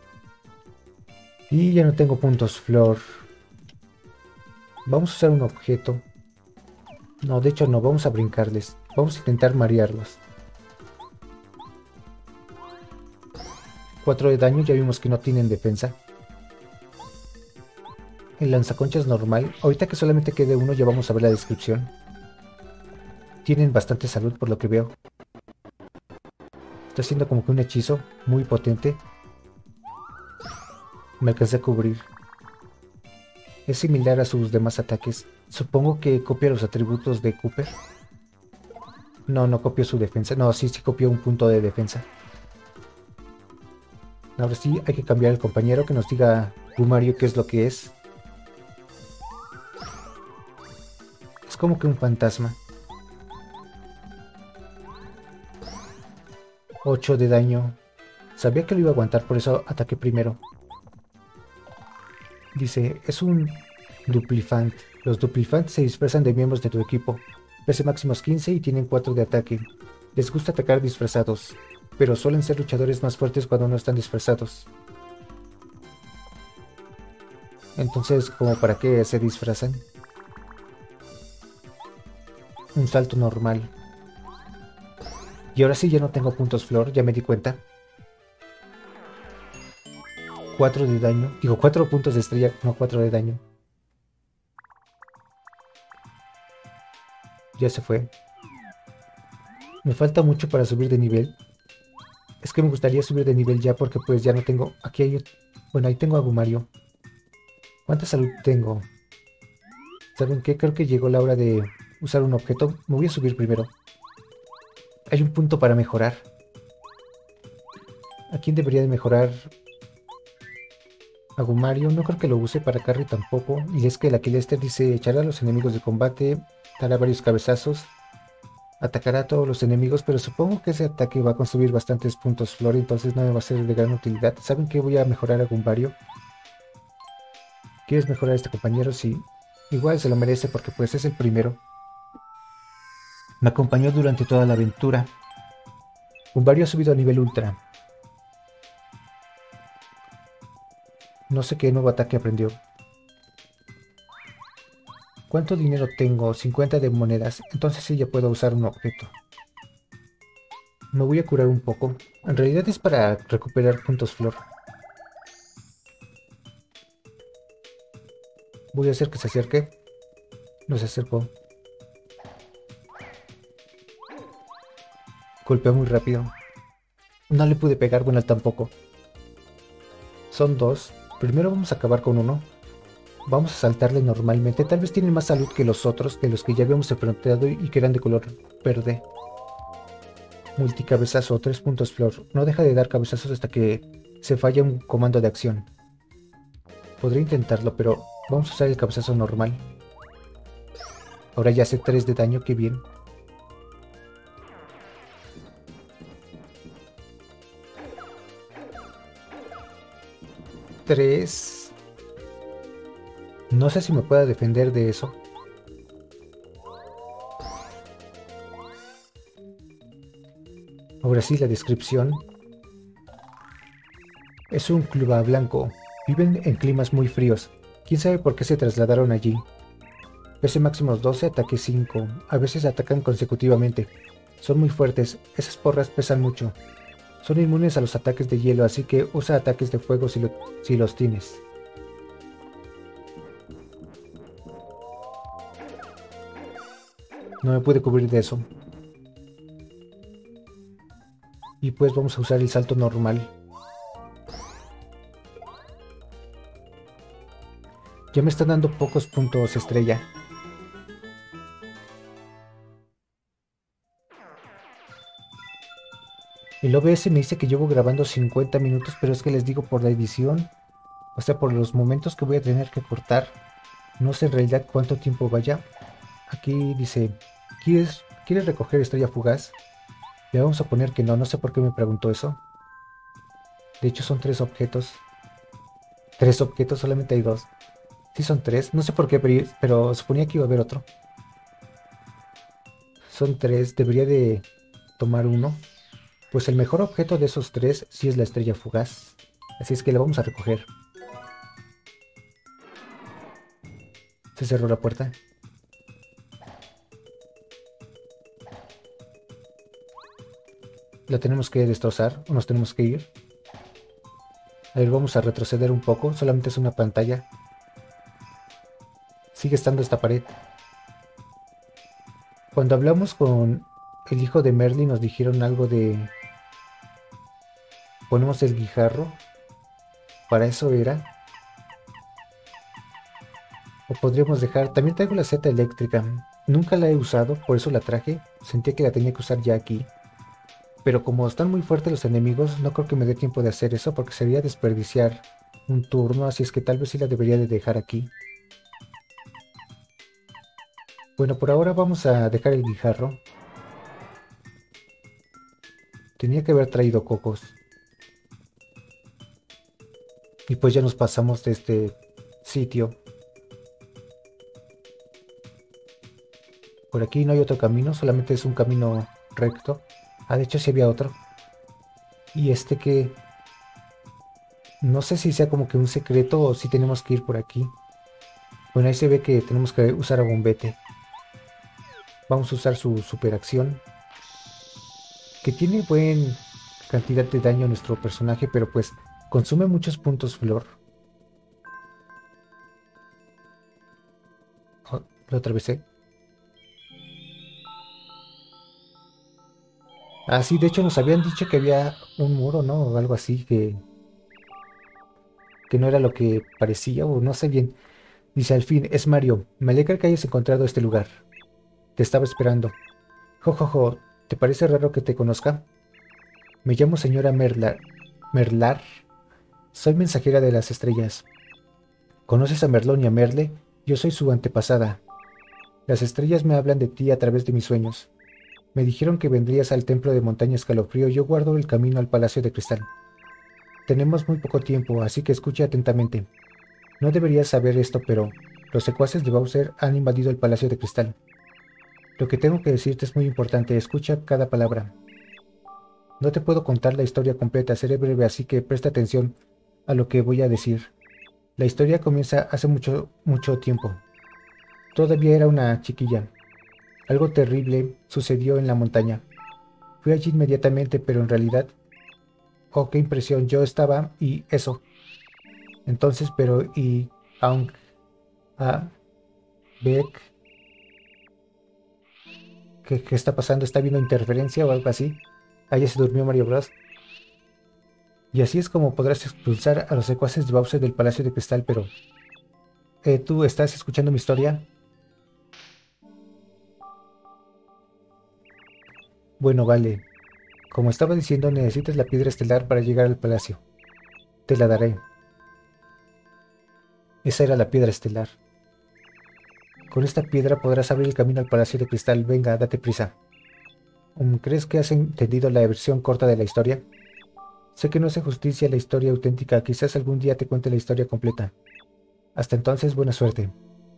Y ya no tengo puntos flor. Vamos a usar un objeto. No, de hecho no. Vamos a brincarles. Vamos a intentar marearlos. cuatro de daño, ya vimos que no tienen defensa. El lanzaconchas normal. Ahorita que solamente quede uno, ya vamos a ver la descripción. Tienen bastante salud por lo que veo. Está haciendo como que un hechizo muy potente. Me alcancé a cubrir. Es similar a sus demás ataques. Supongo que copia los atributos de Cooper. No, no copió su defensa. No, sí, sí copió un punto de defensa. Ahora sí, hay que cambiar al compañero que nos diga Mario qué es lo que es. Es como que un fantasma. ocho de daño. Sabía que lo iba a aguantar, por eso ataqué primero. Dice, es un duplifant. Los duplifant se disfrazan de miembros de tu equipo. P C máximos quince y tienen cuatro de ataque. Les gusta atacar disfrazados, pero suelen ser luchadores más fuertes cuando no están disfrazados. Entonces, ¿como para qué se disfrazan? Un salto normal. Y ahora sí ya no tengo puntos flor, ya me di cuenta. cuatro de daño. Digo, cuatro puntos de estrella, no cuatro de daño. Ya se fue. Me falta mucho para subir de nivel. Es que me gustaría subir de nivel ya porque pues ya no tengo... Aquí hay... Bueno, ahí tengo a Agumario. ¿Cuánta salud tengo? ¿Saben qué? Creo que llegó la hora de usar un objeto. Me voy a subir primero. Hay un punto para mejorar. ¿A quién debería de mejorar? Agumario. No creo que lo use para carry tampoco. Y es que el Aquilester dice echará a los enemigos de combate. Dará varios cabezazos. Atacará a todos los enemigos, pero supongo que ese ataque va a consumir bastantes puntos flor, entonces no me va a ser de gran utilidad. ¿Saben qué? Voy a mejorar a Gumbario. ¿Quieres mejorar a este compañero? Sí. Igual se lo merece porque pues es el primero. Me acompañó durante toda la aventura. Gumbario ha subido a nivel ultra. No sé qué nuevo ataque aprendió. ¿Cuánto dinero tengo? cincuenta de monedas. Entonces sí ya puedo usar un objeto. Me voy a curar un poco. En realidad es para recuperar puntos flor. Voy a hacer que se acerque. No se acercó. Golpeó muy rápido. No le pude pegar, bueno, él tampoco. Son dos. Primero vamos a acabar con uno. Vamos a saltarle normalmente. Tal vez tienen más salud que los otros, que los que ya habíamos enfrentado y que eran de color verde. Multicabezazo, tres puntos flor. No deja de dar cabezazos hasta que se falla un comando de acción. Podría intentarlo, pero vamos a usar el cabezazo normal. Ahora ya hace tres de daño, qué bien. tres. No sé si me pueda defender de eso. Ahora sí, la descripción. Es un cluba blanco. Viven en climas muy fríos. ¿Quién sabe por qué se trasladaron allí? P C máximos doce, ataque cinco. A veces atacan consecutivamente. Son muy fuertes. Esas porras pesan mucho. Son inmunes a los ataques de hielo, así que usa ataques de fuego si, lo, si los tienes. No me pude cubrir de eso. Y pues vamos a usar el salto normal. Ya me están dando pocos puntos estrella. El O B S me dice que llevo grabando cincuenta minutos, pero es que les digo por la edición, o sea, por los momentos que voy a tener que cortar. No sé en realidad cuánto tiempo vaya. Aquí dice, ¿quieres, ¿quieres recoger estrella fugaz? Le vamos a poner que no, no sé por qué me preguntó eso. De hecho son tres objetos. Tres objetos, solamente hay dos. Sí son tres, no sé por qué, pero, pero suponía que iba a haber otro. Son tres, debería de tomar uno. Pues el mejor objeto de esos tres sí es la estrella fugaz. Así es que la vamos a recoger. Se cerró la puerta. La tenemos que destrozar o nos tenemos que ir. A ver, vamos a retroceder un poco. Solamente es una pantalla. Sigue estando esta pared. Cuando hablamos con el hijo de Merlin nos dijeron algo de... Ponemos el guijarro. Para eso era. O podríamos dejar... También traigo la seta eléctrica. Nunca la he usado, por eso la traje. Sentía que la tenía que usar ya aquí. Pero como están muy fuertes los enemigos, no creo que me dé tiempo de hacer eso porque sería desperdiciar un turno, así es que tal vez sí la debería de dejar aquí. Bueno, por ahora vamos a dejar el guijarro. Tenía que haber traído cocos. Y pues ya nos pasamos de este sitio. Por aquí no hay otro camino, solamente es un camino recto. Ah, de hecho sí había otro. Y este que... No sé si sea como que un secreto o si tenemos que ir por aquí. Bueno, ahí se ve que tenemos que usar a Bombete. Vamos a usar su superacción. Que tiene buena cantidad de daño a nuestro personaje, pero pues consume muchos puntos flor. Oh, lo atravesé. Ah, sí, de hecho nos habían dicho que había un muro, ¿no? O algo así, que, que no era lo que parecía, o no sé bien. Dice, al fin, es Mario. Me alegra que hayas encontrado este lugar. Te estaba esperando. Jojojo, jo, jo, ¿te parece raro que te conozca? Me llamo señora Merlar. ¿Merlar? Soy mensajera de las estrellas. ¿Conoces a Merlón y a Merle? Yo soy su antepasada. Las estrellas me hablan de ti a través de mis sueños. Me dijeron que vendrías al templo de Montaña Escalofrío y yo guardo el camino al Palacio de Cristal. Tenemos muy poco tiempo, así que escucha atentamente. No deberías saber esto, pero los secuaces de Bowser han invadido el Palacio de Cristal. Lo que tengo que decirte es muy importante, escucha cada palabra. No te puedo contar la historia completa, seré breve, así que presta atención a lo que voy a decir. La historia comienza hace mucho, mucho tiempo. Todavía era una chiquilla. Algo terrible sucedió en la montaña. Fui allí inmediatamente, pero en realidad, oh, qué impresión, yo estaba y eso. Entonces, pero y aun a Beck, ¿qué, qué está pasando? ¿Está viendo interferencia o algo así? Ahí se durmió Mario Bros. Y así es como podrás expulsar a los secuaces de Bowser del Palacio de Cristal, pero eh, ¿tú estás escuchando mi historia? Bueno, vale. Como estaba diciendo, necesitas la piedra estelar para llegar al palacio. Te la daré. Esa era la piedra estelar. Con esta piedra podrás abrir el camino al Palacio de Cristal. Venga, date prisa. Um, ¿Crees que has entendido la versión corta de la historia? Sé que no hace justicia a la historia auténtica. Quizás algún día te cuente la historia completa. Hasta entonces, buena suerte.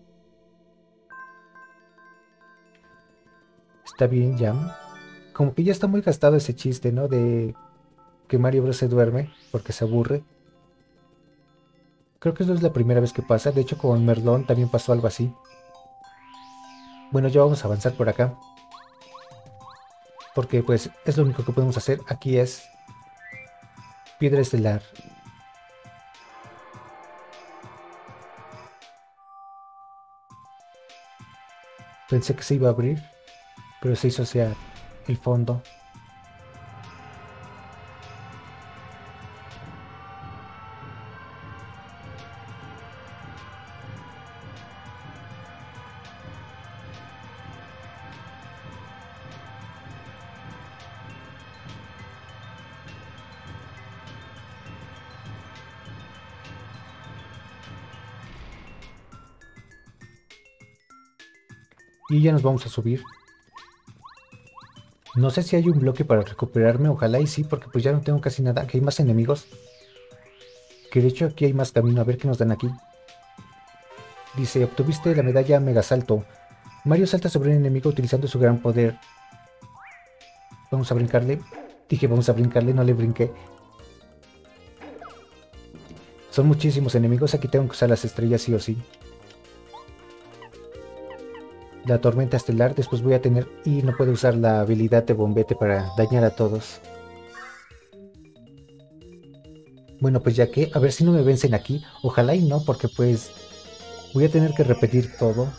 Está bien, Jam. Como que ya está muy gastado ese chiste, ¿no? De que Mario Bros se duerme porque se aburre. Creo que no es la primera vez que pasa. De hecho, con Merlón también pasó algo así. Bueno, ya vamos a avanzar por acá. Porque pues es lo único que podemos hacer. Aquí es piedra estelar. Pensé que se iba a abrir, pero se hizo hacia el fondo. Y ya nos vamos a subir. No sé si hay un bloque para recuperarme, ojalá y sí, porque pues ya no tengo casi nada. Que hay más enemigos. Que de hecho aquí hay más camino, a ver qué nos dan aquí. Dice, obtuviste la medalla Mega Salto. Mario salta sobre un enemigo utilizando su gran poder. Vamos a brincarle. Dije, vamos a brincarle, no le brinqué. Son muchísimos enemigos, aquí tengo que usar las estrellas sí o sí. La tormenta estelar, después voy a tener... Y no puedo usar la habilidad de bombete para dañar a todos. Bueno, pues ya que, a ver si no me vencen aquí. Ojalá y no, porque pues voy a tener que repetir todo.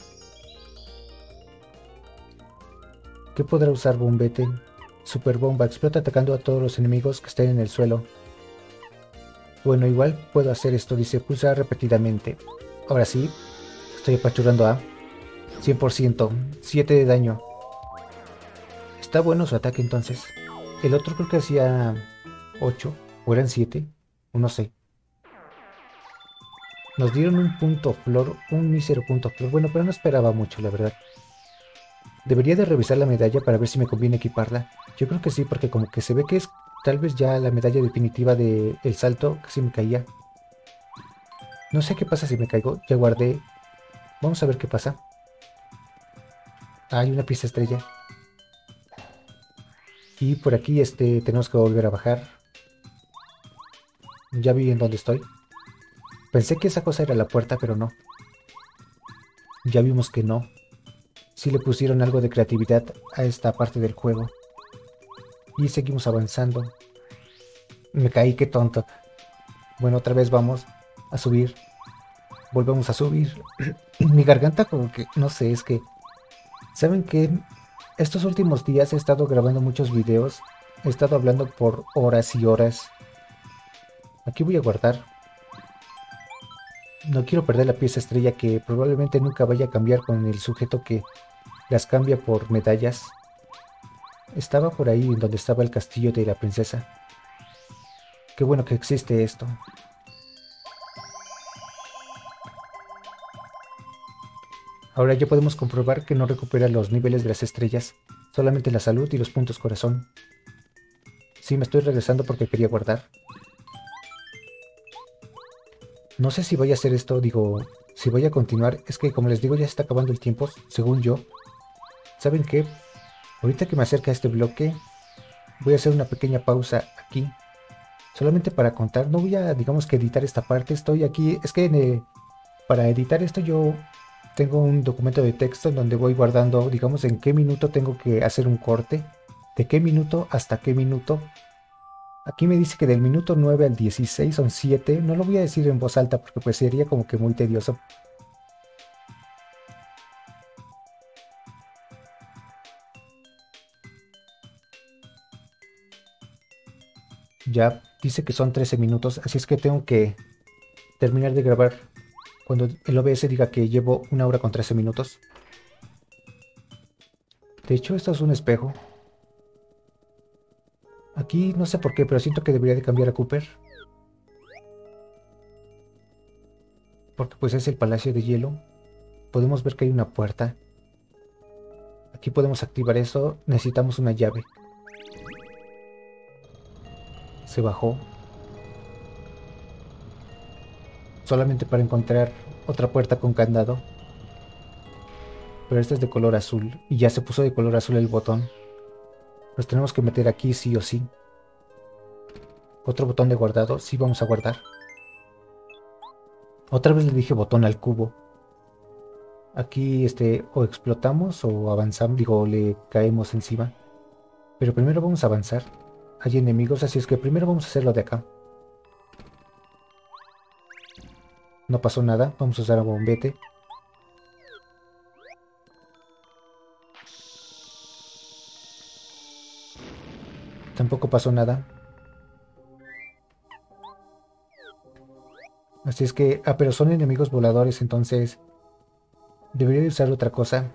¿Qué podrá usar bombete? Super bomba, explota atacando a todos los enemigos que estén en el suelo. Bueno, igual puedo hacer esto, dice pulsar repetidamente. Ahora sí, estoy apachurrando a cien por ciento, siete de daño. Está bueno su ataque entonces. El otro creo que hacía ocho, o eran siete, no sé. Nos dieron un punto flor, un mísero punto flor. Bueno, pero no esperaba mucho, la verdad. Debería de revisar la medalla para ver si me conviene equiparla. Yo creo que sí, porque como que se ve que es tal vez ya la medalla definitiva del salto. Casi me caía. No sé qué pasa si me caigo. Ya guardé. Vamos a ver qué pasa. Ah, hay una pieza estrella. Y por aquí este, tenemos que volver a bajar. Ya vi en dónde estoy. Pensé que esa cosa era la puerta, pero no. Ya vimos que no. Sí le pusieron algo de creatividad a esta parte del juego. Y seguimos avanzando. Me caí, qué tonto. Bueno, otra vez vamos a subir. Volvemos a subir. Mi garganta como que, no sé, es que... ¿Saben qué? estos últimos días he estado grabando muchos videos. He estado hablando por horas y horas. Aquí voy a guardar. No quiero perder la pieza estrella que probablemente nunca vaya a cambiar con el sujeto que las cambia por medallas. Estaba por ahí en donde estaba el castillo de la princesa. Qué bueno que existe esto. Ahora ya podemos comprobar que no recupera los niveles de las estrellas, solamente la salud y los puntos corazón. Sí, me estoy regresando porque quería guardar. No sé si voy a hacer esto, digo, si voy a continuar. Es que como les digo, ya se está acabando el tiempo, según yo. ¿Saben qué? Ahorita que me acerque a este bloque, voy a hacer una pequeña pausa aquí. Solamente para contar, no voy a, digamos que editar esta parte. Estoy aquí, es que eh, para editar esto yo tengo un documento de texto en donde voy guardando, digamos, en qué minuto tengo que hacer un corte. De qué minuto hasta qué minuto. Aquí me dice que del minuto nueve al dieciséis son siete. No lo voy a decir en voz alta porque pues sería como que muy tedioso. Ya dice que son trece minutos, así es que tengo que terminar de grabar cuando el O B S diga que llevo una hora con trece minutos. De hecho, esto es un espejo. Aquí no sé por qué, pero siento que debería de cambiar a Cooper. Porque pues es el Palacio de Hielo. Podemos ver que hay una puerta. Aquí podemos activar eso. Necesitamos una llave. Se bajó. Solamente para encontrar otra puerta con candado. Pero esta es de color azul. Y ya se puso de color azul el botón. Nos tenemos que meter aquí sí o sí. Otro botón de guardado. Sí, vamos a guardar. Otra vez le dije botón al cubo. Aquí este o explotamos o avanzamos, digo, le caemos encima. Pero primero vamos a avanzar. Hay enemigos, así es que primero vamos a hacerlo de acá. No pasó nada, vamos a usar a bombete. Tampoco pasó nada. Así es que, ah, pero son enemigos voladores, entonces debería de usar otra cosa.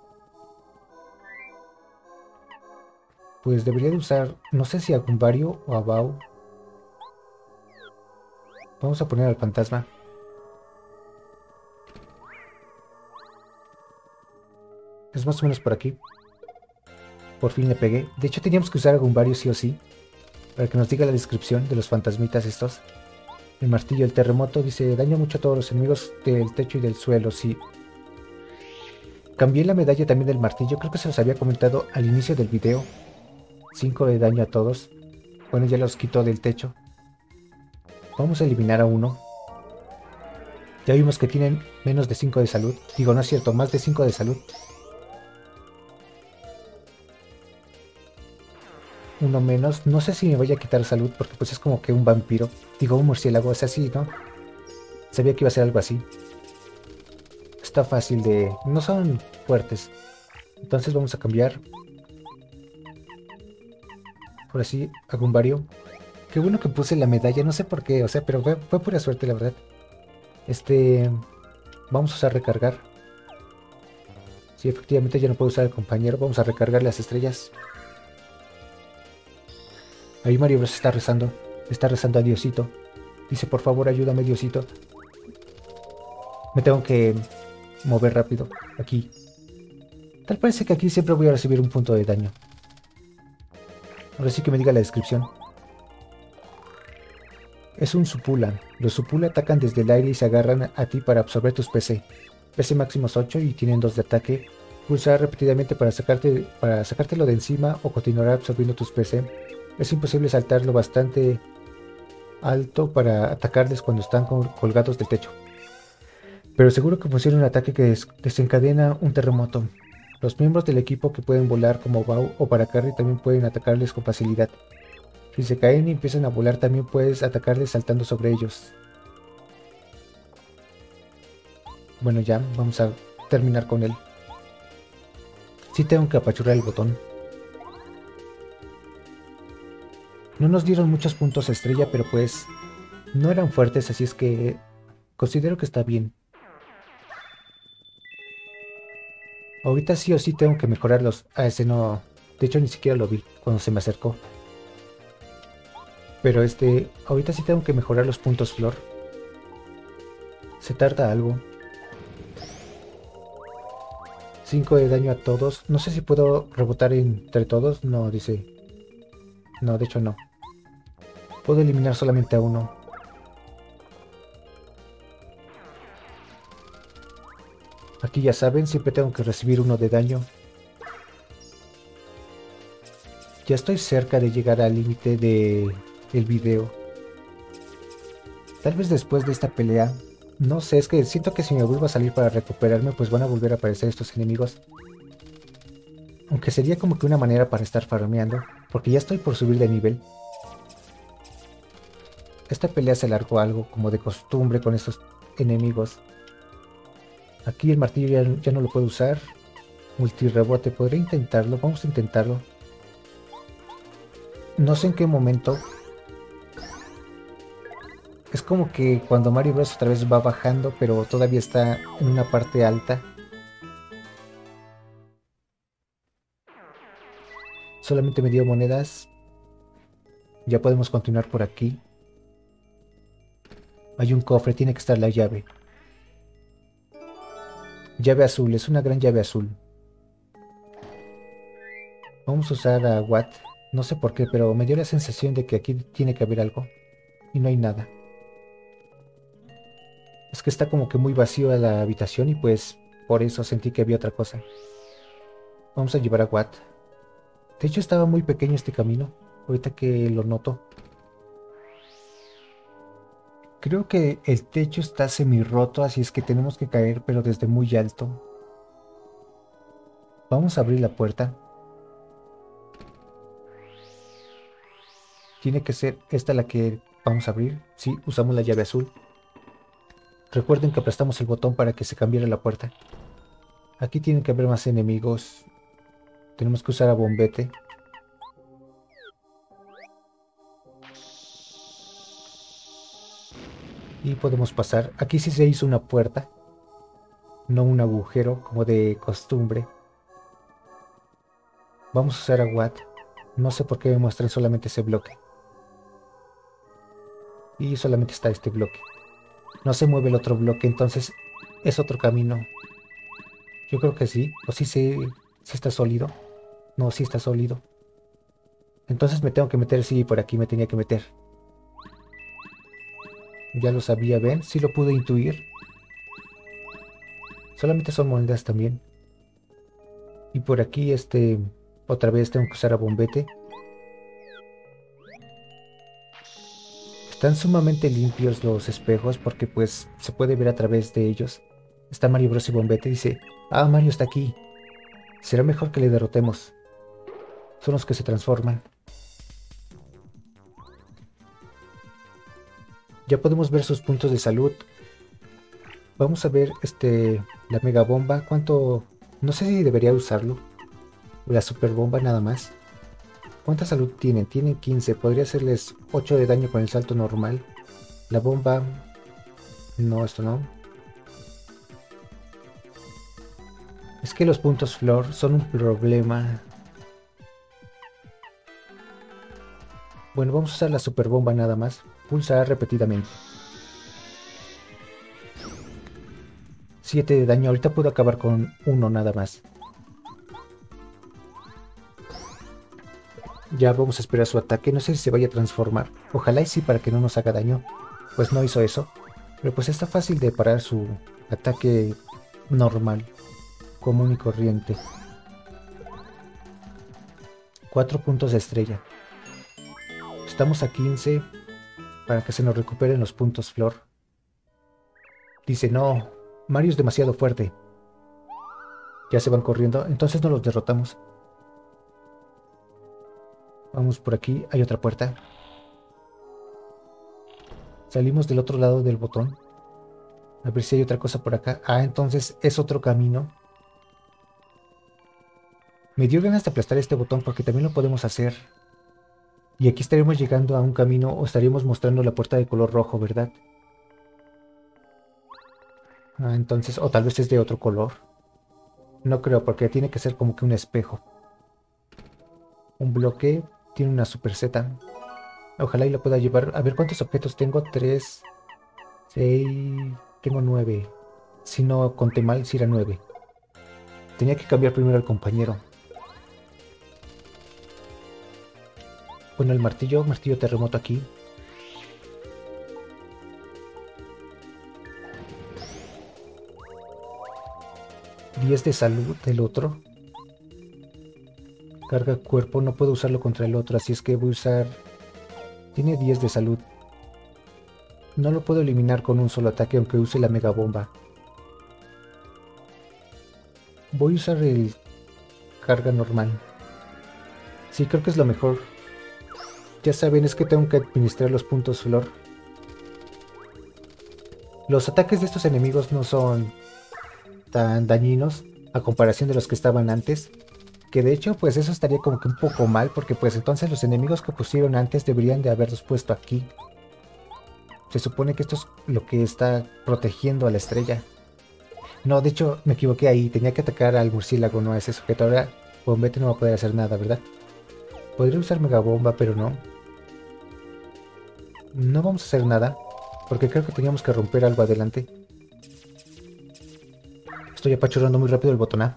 Pues debería de usar, no sé si a Gumbario o a Bao. Vamos a poner al fantasma. Es más o menos por aquí. Por fin le pegué. De hecho teníamos que usar a Gumbario sí o sí. Para que nos diga la descripción de los fantasmitas estos. El martillo, el terremoto, dice, daña mucho a todos los enemigos del techo y del suelo, sí. Cambié la medalla también del martillo, creo que se los había comentado al inicio del video. cinco de daño a todos. Bueno, ya los quitó del techo. Vamos a eliminar a uno. Ya vimos que tienen menos de cinco de salud. Digo, no es cierto, más de cinco de salud. Uno menos. No sé si me voy a quitar salud porque pues es como que un vampiro. Digo, un murciélago, es así, ¿no? Sabía que iba a ser algo así. Está fácil de... No son fuertes. Entonces vamos a cambiar. Por así, a Gumbario. Qué bueno que puse la medalla, no sé por qué, o sea, pero fue, fue pura suerte, la verdad. Este... Vamos a usar recargar. Sí, efectivamente ya no puedo usar el compañero. Vamos a recargar las estrellas. Ahí Mario Bros está rezando. Está rezando a Diosito. Dice, por favor, ayúdame, Diosito. Me tengo que mover rápido. Aquí. Tal parece que aquí siempre voy a recibir un punto de daño. Ahora sí que me diga la descripción. Es un Supula. Los Supula atacan desde el aire y se agarran a ti para absorber tus P C. P C máximo es ocho y tienen dos de ataque. Pulsa repetidamente para, sacarte, para sacártelo de encima o continuará absorbiendo tus P C. Es imposible saltarlo bastante alto para atacarles cuando están colgados del techo. Pero seguro que funciona un ataque que des desencadena un terremoto. Los miembros del equipo que pueden volar como Bao o Paracarry también pueden atacarles con facilidad. Si se caen y empiezan a volar también puedes atacarles saltando sobre ellos. Bueno, ya vamos a terminar con él. Sí tengo que apachurrar el botón. No nos dieron muchos puntos estrella, pero pues no eran fuertes, así es que considero que está bien. Ahorita sí o sí tengo que mejorarlos. A ese no... De hecho ni siquiera lo vi cuando se me acercó. Pero este... Ahorita sí tengo que mejorar los puntos flor. Se tarda algo. cinco de daño a todos. No sé si puedo rebotar entre todos. No, dice... No, de hecho no. Puedo eliminar solamente a uno. Aquí ya saben, siempre tengo que recibir uno de daño. Ya estoy cerca de llegar al límite de el video. Tal vez después de esta pelea, no sé, es que siento que si me vuelvo a salir para recuperarme, pues van a volver a aparecer estos enemigos. Aunque sería como que una manera para estar farmeando, porque ya estoy por subir de nivel. Esta pelea se alargó algo, como de costumbre con estos enemigos. Aquí el martillo ya, ya no lo puedo usar. Multirebote, podría intentarlo, vamos a intentarlo. No sé en qué momento. Es como que cuando Mario Bros otra vez va bajando, pero todavía está en una parte alta. Solamente me dio monedas. Ya podemos continuar por aquí. Hay un cofre, tiene que estar la llave. Llave azul, es una gran llave azul. Vamos a usar a Watt. No sé por qué, pero me dio la sensación de que aquí tiene que haber algo. Y no hay nada. Es que está como que muy vacío la habitación y pues por eso sentí que había otra cosa. Vamos a llevar a Watt. De hecho estaba muy pequeño este camino. Ahorita que lo noto. Creo que el techo está semi roto, así es que tenemos que caer, pero desde muy alto. Vamos a abrir la puerta. Tiene que ser esta la que vamos a abrir. Sí, usamos la llave azul. Recuerden que aplastamos el botón para que se cambiara la puerta. Aquí tienen que haber más enemigos. Tenemos que usar a bombete. Y podemos pasar. Aquí sí se hizo una puerta. No un agujero como de costumbre. Vamos a usar a Watt. No sé por qué me muestran solamente ese bloque. Y solamente está este bloque. No se mueve el otro bloque, entonces es otro camino. Yo creo que sí. O sí, sí, sí está sólido. No, sí está sólido. Entonces me tengo que meter, sí, por aquí me tenía que meter. Ya lo sabía, ¿ven? Sí lo pude intuir. Solamente son monedas también. Y por aquí, este... Otra vez tengo que usar a bombete. Están sumamente limpios los espejos porque pues se puede ver a través de ellos. Está Mario Bros y bombete. Dice, ah, Mario está aquí. Será mejor que le derrotemos. Son los que se transforman. Ya podemos ver sus puntos de salud. Vamos a ver este la mega bomba. ¿Cuánto? No sé si debería usarlo. La super bomba nada más. ¿Cuánta salud tienen? Tienen quince. Podría hacerles ocho de daño con el salto normal. La bomba... No, esto no. Es que los puntos flor son un problema. Bueno, vamos a usar la super bomba nada más. Pulsar repetidamente. siete de daño. Ahorita puedo acabar con uno nada más. Ya vamos a esperar su ataque. No sé si se vaya a transformar. Ojalá y sí para que no nos haga daño. Pues no hizo eso. Pero pues está fácil de parar su ataque normal. Común y corriente. cuatro puntos de estrella. Estamos a quince. Para que se nos recuperen los puntos flor. Dice, no. Mario es demasiado fuerte. Ya se van corriendo. Entonces no los derrotamos. Vamos por aquí. Hay otra puerta. Salimos del otro lado del botón. A ver si hay otra cosa por acá. Ah, entonces es otro camino. Me dio ganas de aplastar este botón porque también lo podemos hacer. Y aquí estaremos llegando a un camino o estaríamos mostrando la puerta de color rojo, ¿verdad? Ah, entonces, o tal vez es de otro color. No creo, porque tiene que ser como que un espejo. Un bloque tiene una super Z. Ojalá y la pueda llevar. A ver cuántos objetos tengo. Tres, seis, tengo nueve. Si no conté mal, si era nueve. Tenía que cambiar primero al compañero. Bueno, el martillo, martillo terremoto aquí. diez de salud del otro. Carga cuerpo, no puedo usarlo contra el otro, así es que voy a usar... Tiene diez de salud. No lo puedo eliminar con un solo ataque aunque use la mega bomba. Voy a usar el carga normal. Sí, creo que es lo mejor. Ya saben, es que tengo que administrar los puntos flor. Los ataques de estos enemigos no son tan dañinos a comparación de los que estaban antes. Que de hecho, pues eso estaría como que un poco mal, porque pues entonces los enemigos que pusieron antes deberían de haberlos puesto aquí. Se supone que esto es lo que está protegiendo a la estrella. No, de hecho, me equivoqué ahí. Tenía que atacar al murciélago, no a ese sujeto. Ahora Bombete no va a poder hacer nada, ¿verdad? Podría usar Mega Bomba, pero no. No vamos a hacer nada, porque creo que teníamos que romper algo adelante. Estoy apachurrando muy rápido el botón A.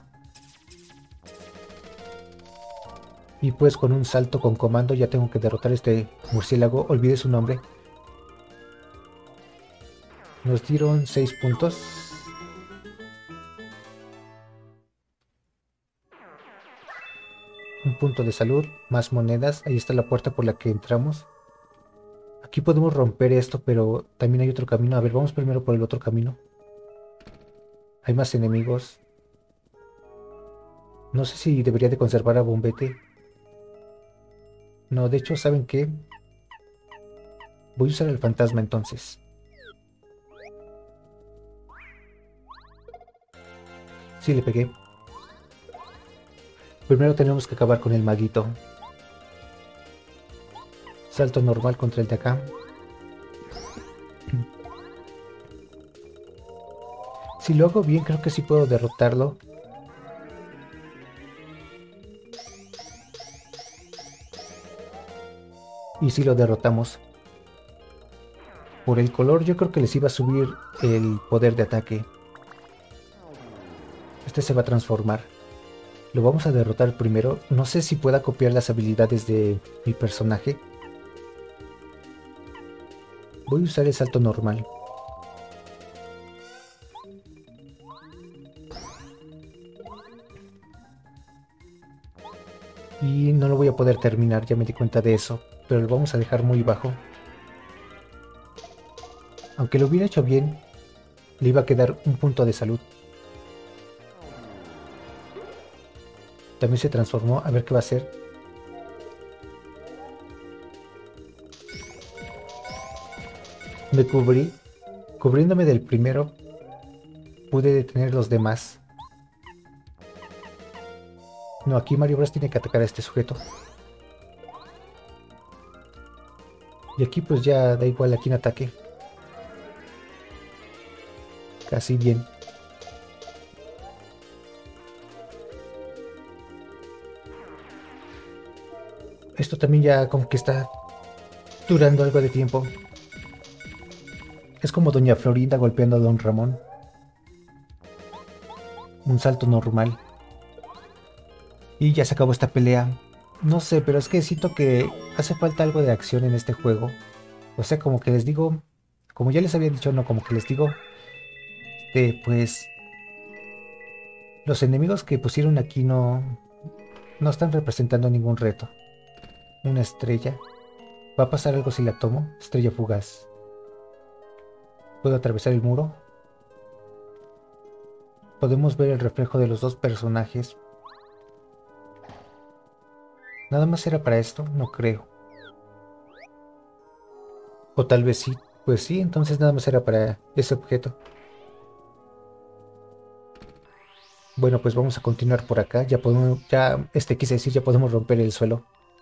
Y pues con un salto con comando ya tengo que derrotar a este murciélago. Olvidé su nombre. Nos dieron seis puntos. Un punto de salud, más monedas. Ahí está la puerta por la que entramos. Aquí podemos romper esto, pero también hay otro camino. A ver, vamos primero por el otro camino. Hay más enemigos. No sé si debería de conservar a Bombete. No, de hecho, ¿saben qué? Voy a usar el fantasma entonces. Sí, le pegué. Primero tenemos que acabar con el maguito. Salto normal contra el de acá. Si lo hago bien, creo que sí puedo derrotarlo. Y si lo derrotamos. Por el color yo creo que les iba a subir el poder de ataque. Este se va a transformar. Lo vamos a derrotar primero. No sé si pueda copiar las habilidades de mi personaje. Voy a usar el salto normal. Y no lo voy a poder terminar, ya me di cuenta de eso. Pero lo vamos a dejar muy bajo. Aunque lo hubiera hecho bien, le iba a quedar un punto de salud. También se transformó, a ver qué va a hacer. Me cubrí. Cubriéndome del primero, pude detener los demás. No, aquí Mario Bros tiene que atacar a este sujeto. Y aquí pues ya da igual a quién ataque. Casi bien. Esto también ya como que está durando algo de tiempo. Es como Doña Florinda golpeando a Don Ramón. Un salto normal. Y ya se acabó esta pelea. No sé, pero es que siento que hace falta algo de acción en este juego. O sea, como que les digo, como ya les había dicho, no, como que les digo, este, pues los enemigos que pusieron aquí no, no están representando ningún reto. Una estrella. ¿Va a pasar algo si la tomo? Estrella fugaz. ¿Puedo atravesar el muro? Podemos ver el reflejo de los dos personajes. ¿Nada más era para esto? No creo. O tal vez sí. Pues sí, entonces nada más era para ese objeto. Bueno, pues vamos a continuar por acá. Ya podemos, ya, este quise decir, ya podemos romper el suelo.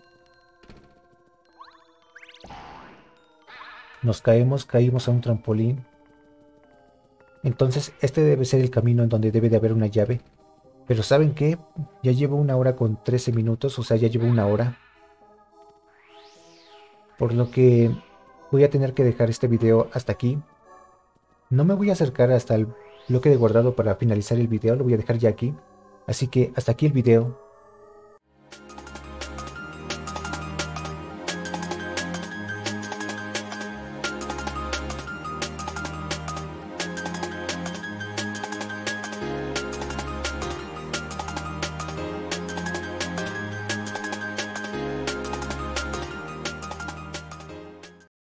Nos caemos, caímos a un trampolín. Entonces, este debe ser el camino en donde debe de haber una llave. Pero ¿saben qué? Ya llevo una hora con trece minutos, o sea, ya llevo una hora. Por lo que voy a tener que dejar este video hasta aquí. No me voy a acercar hasta el bloque de guardado para finalizar el video, lo voy a dejar ya aquí. Así que hasta aquí el video.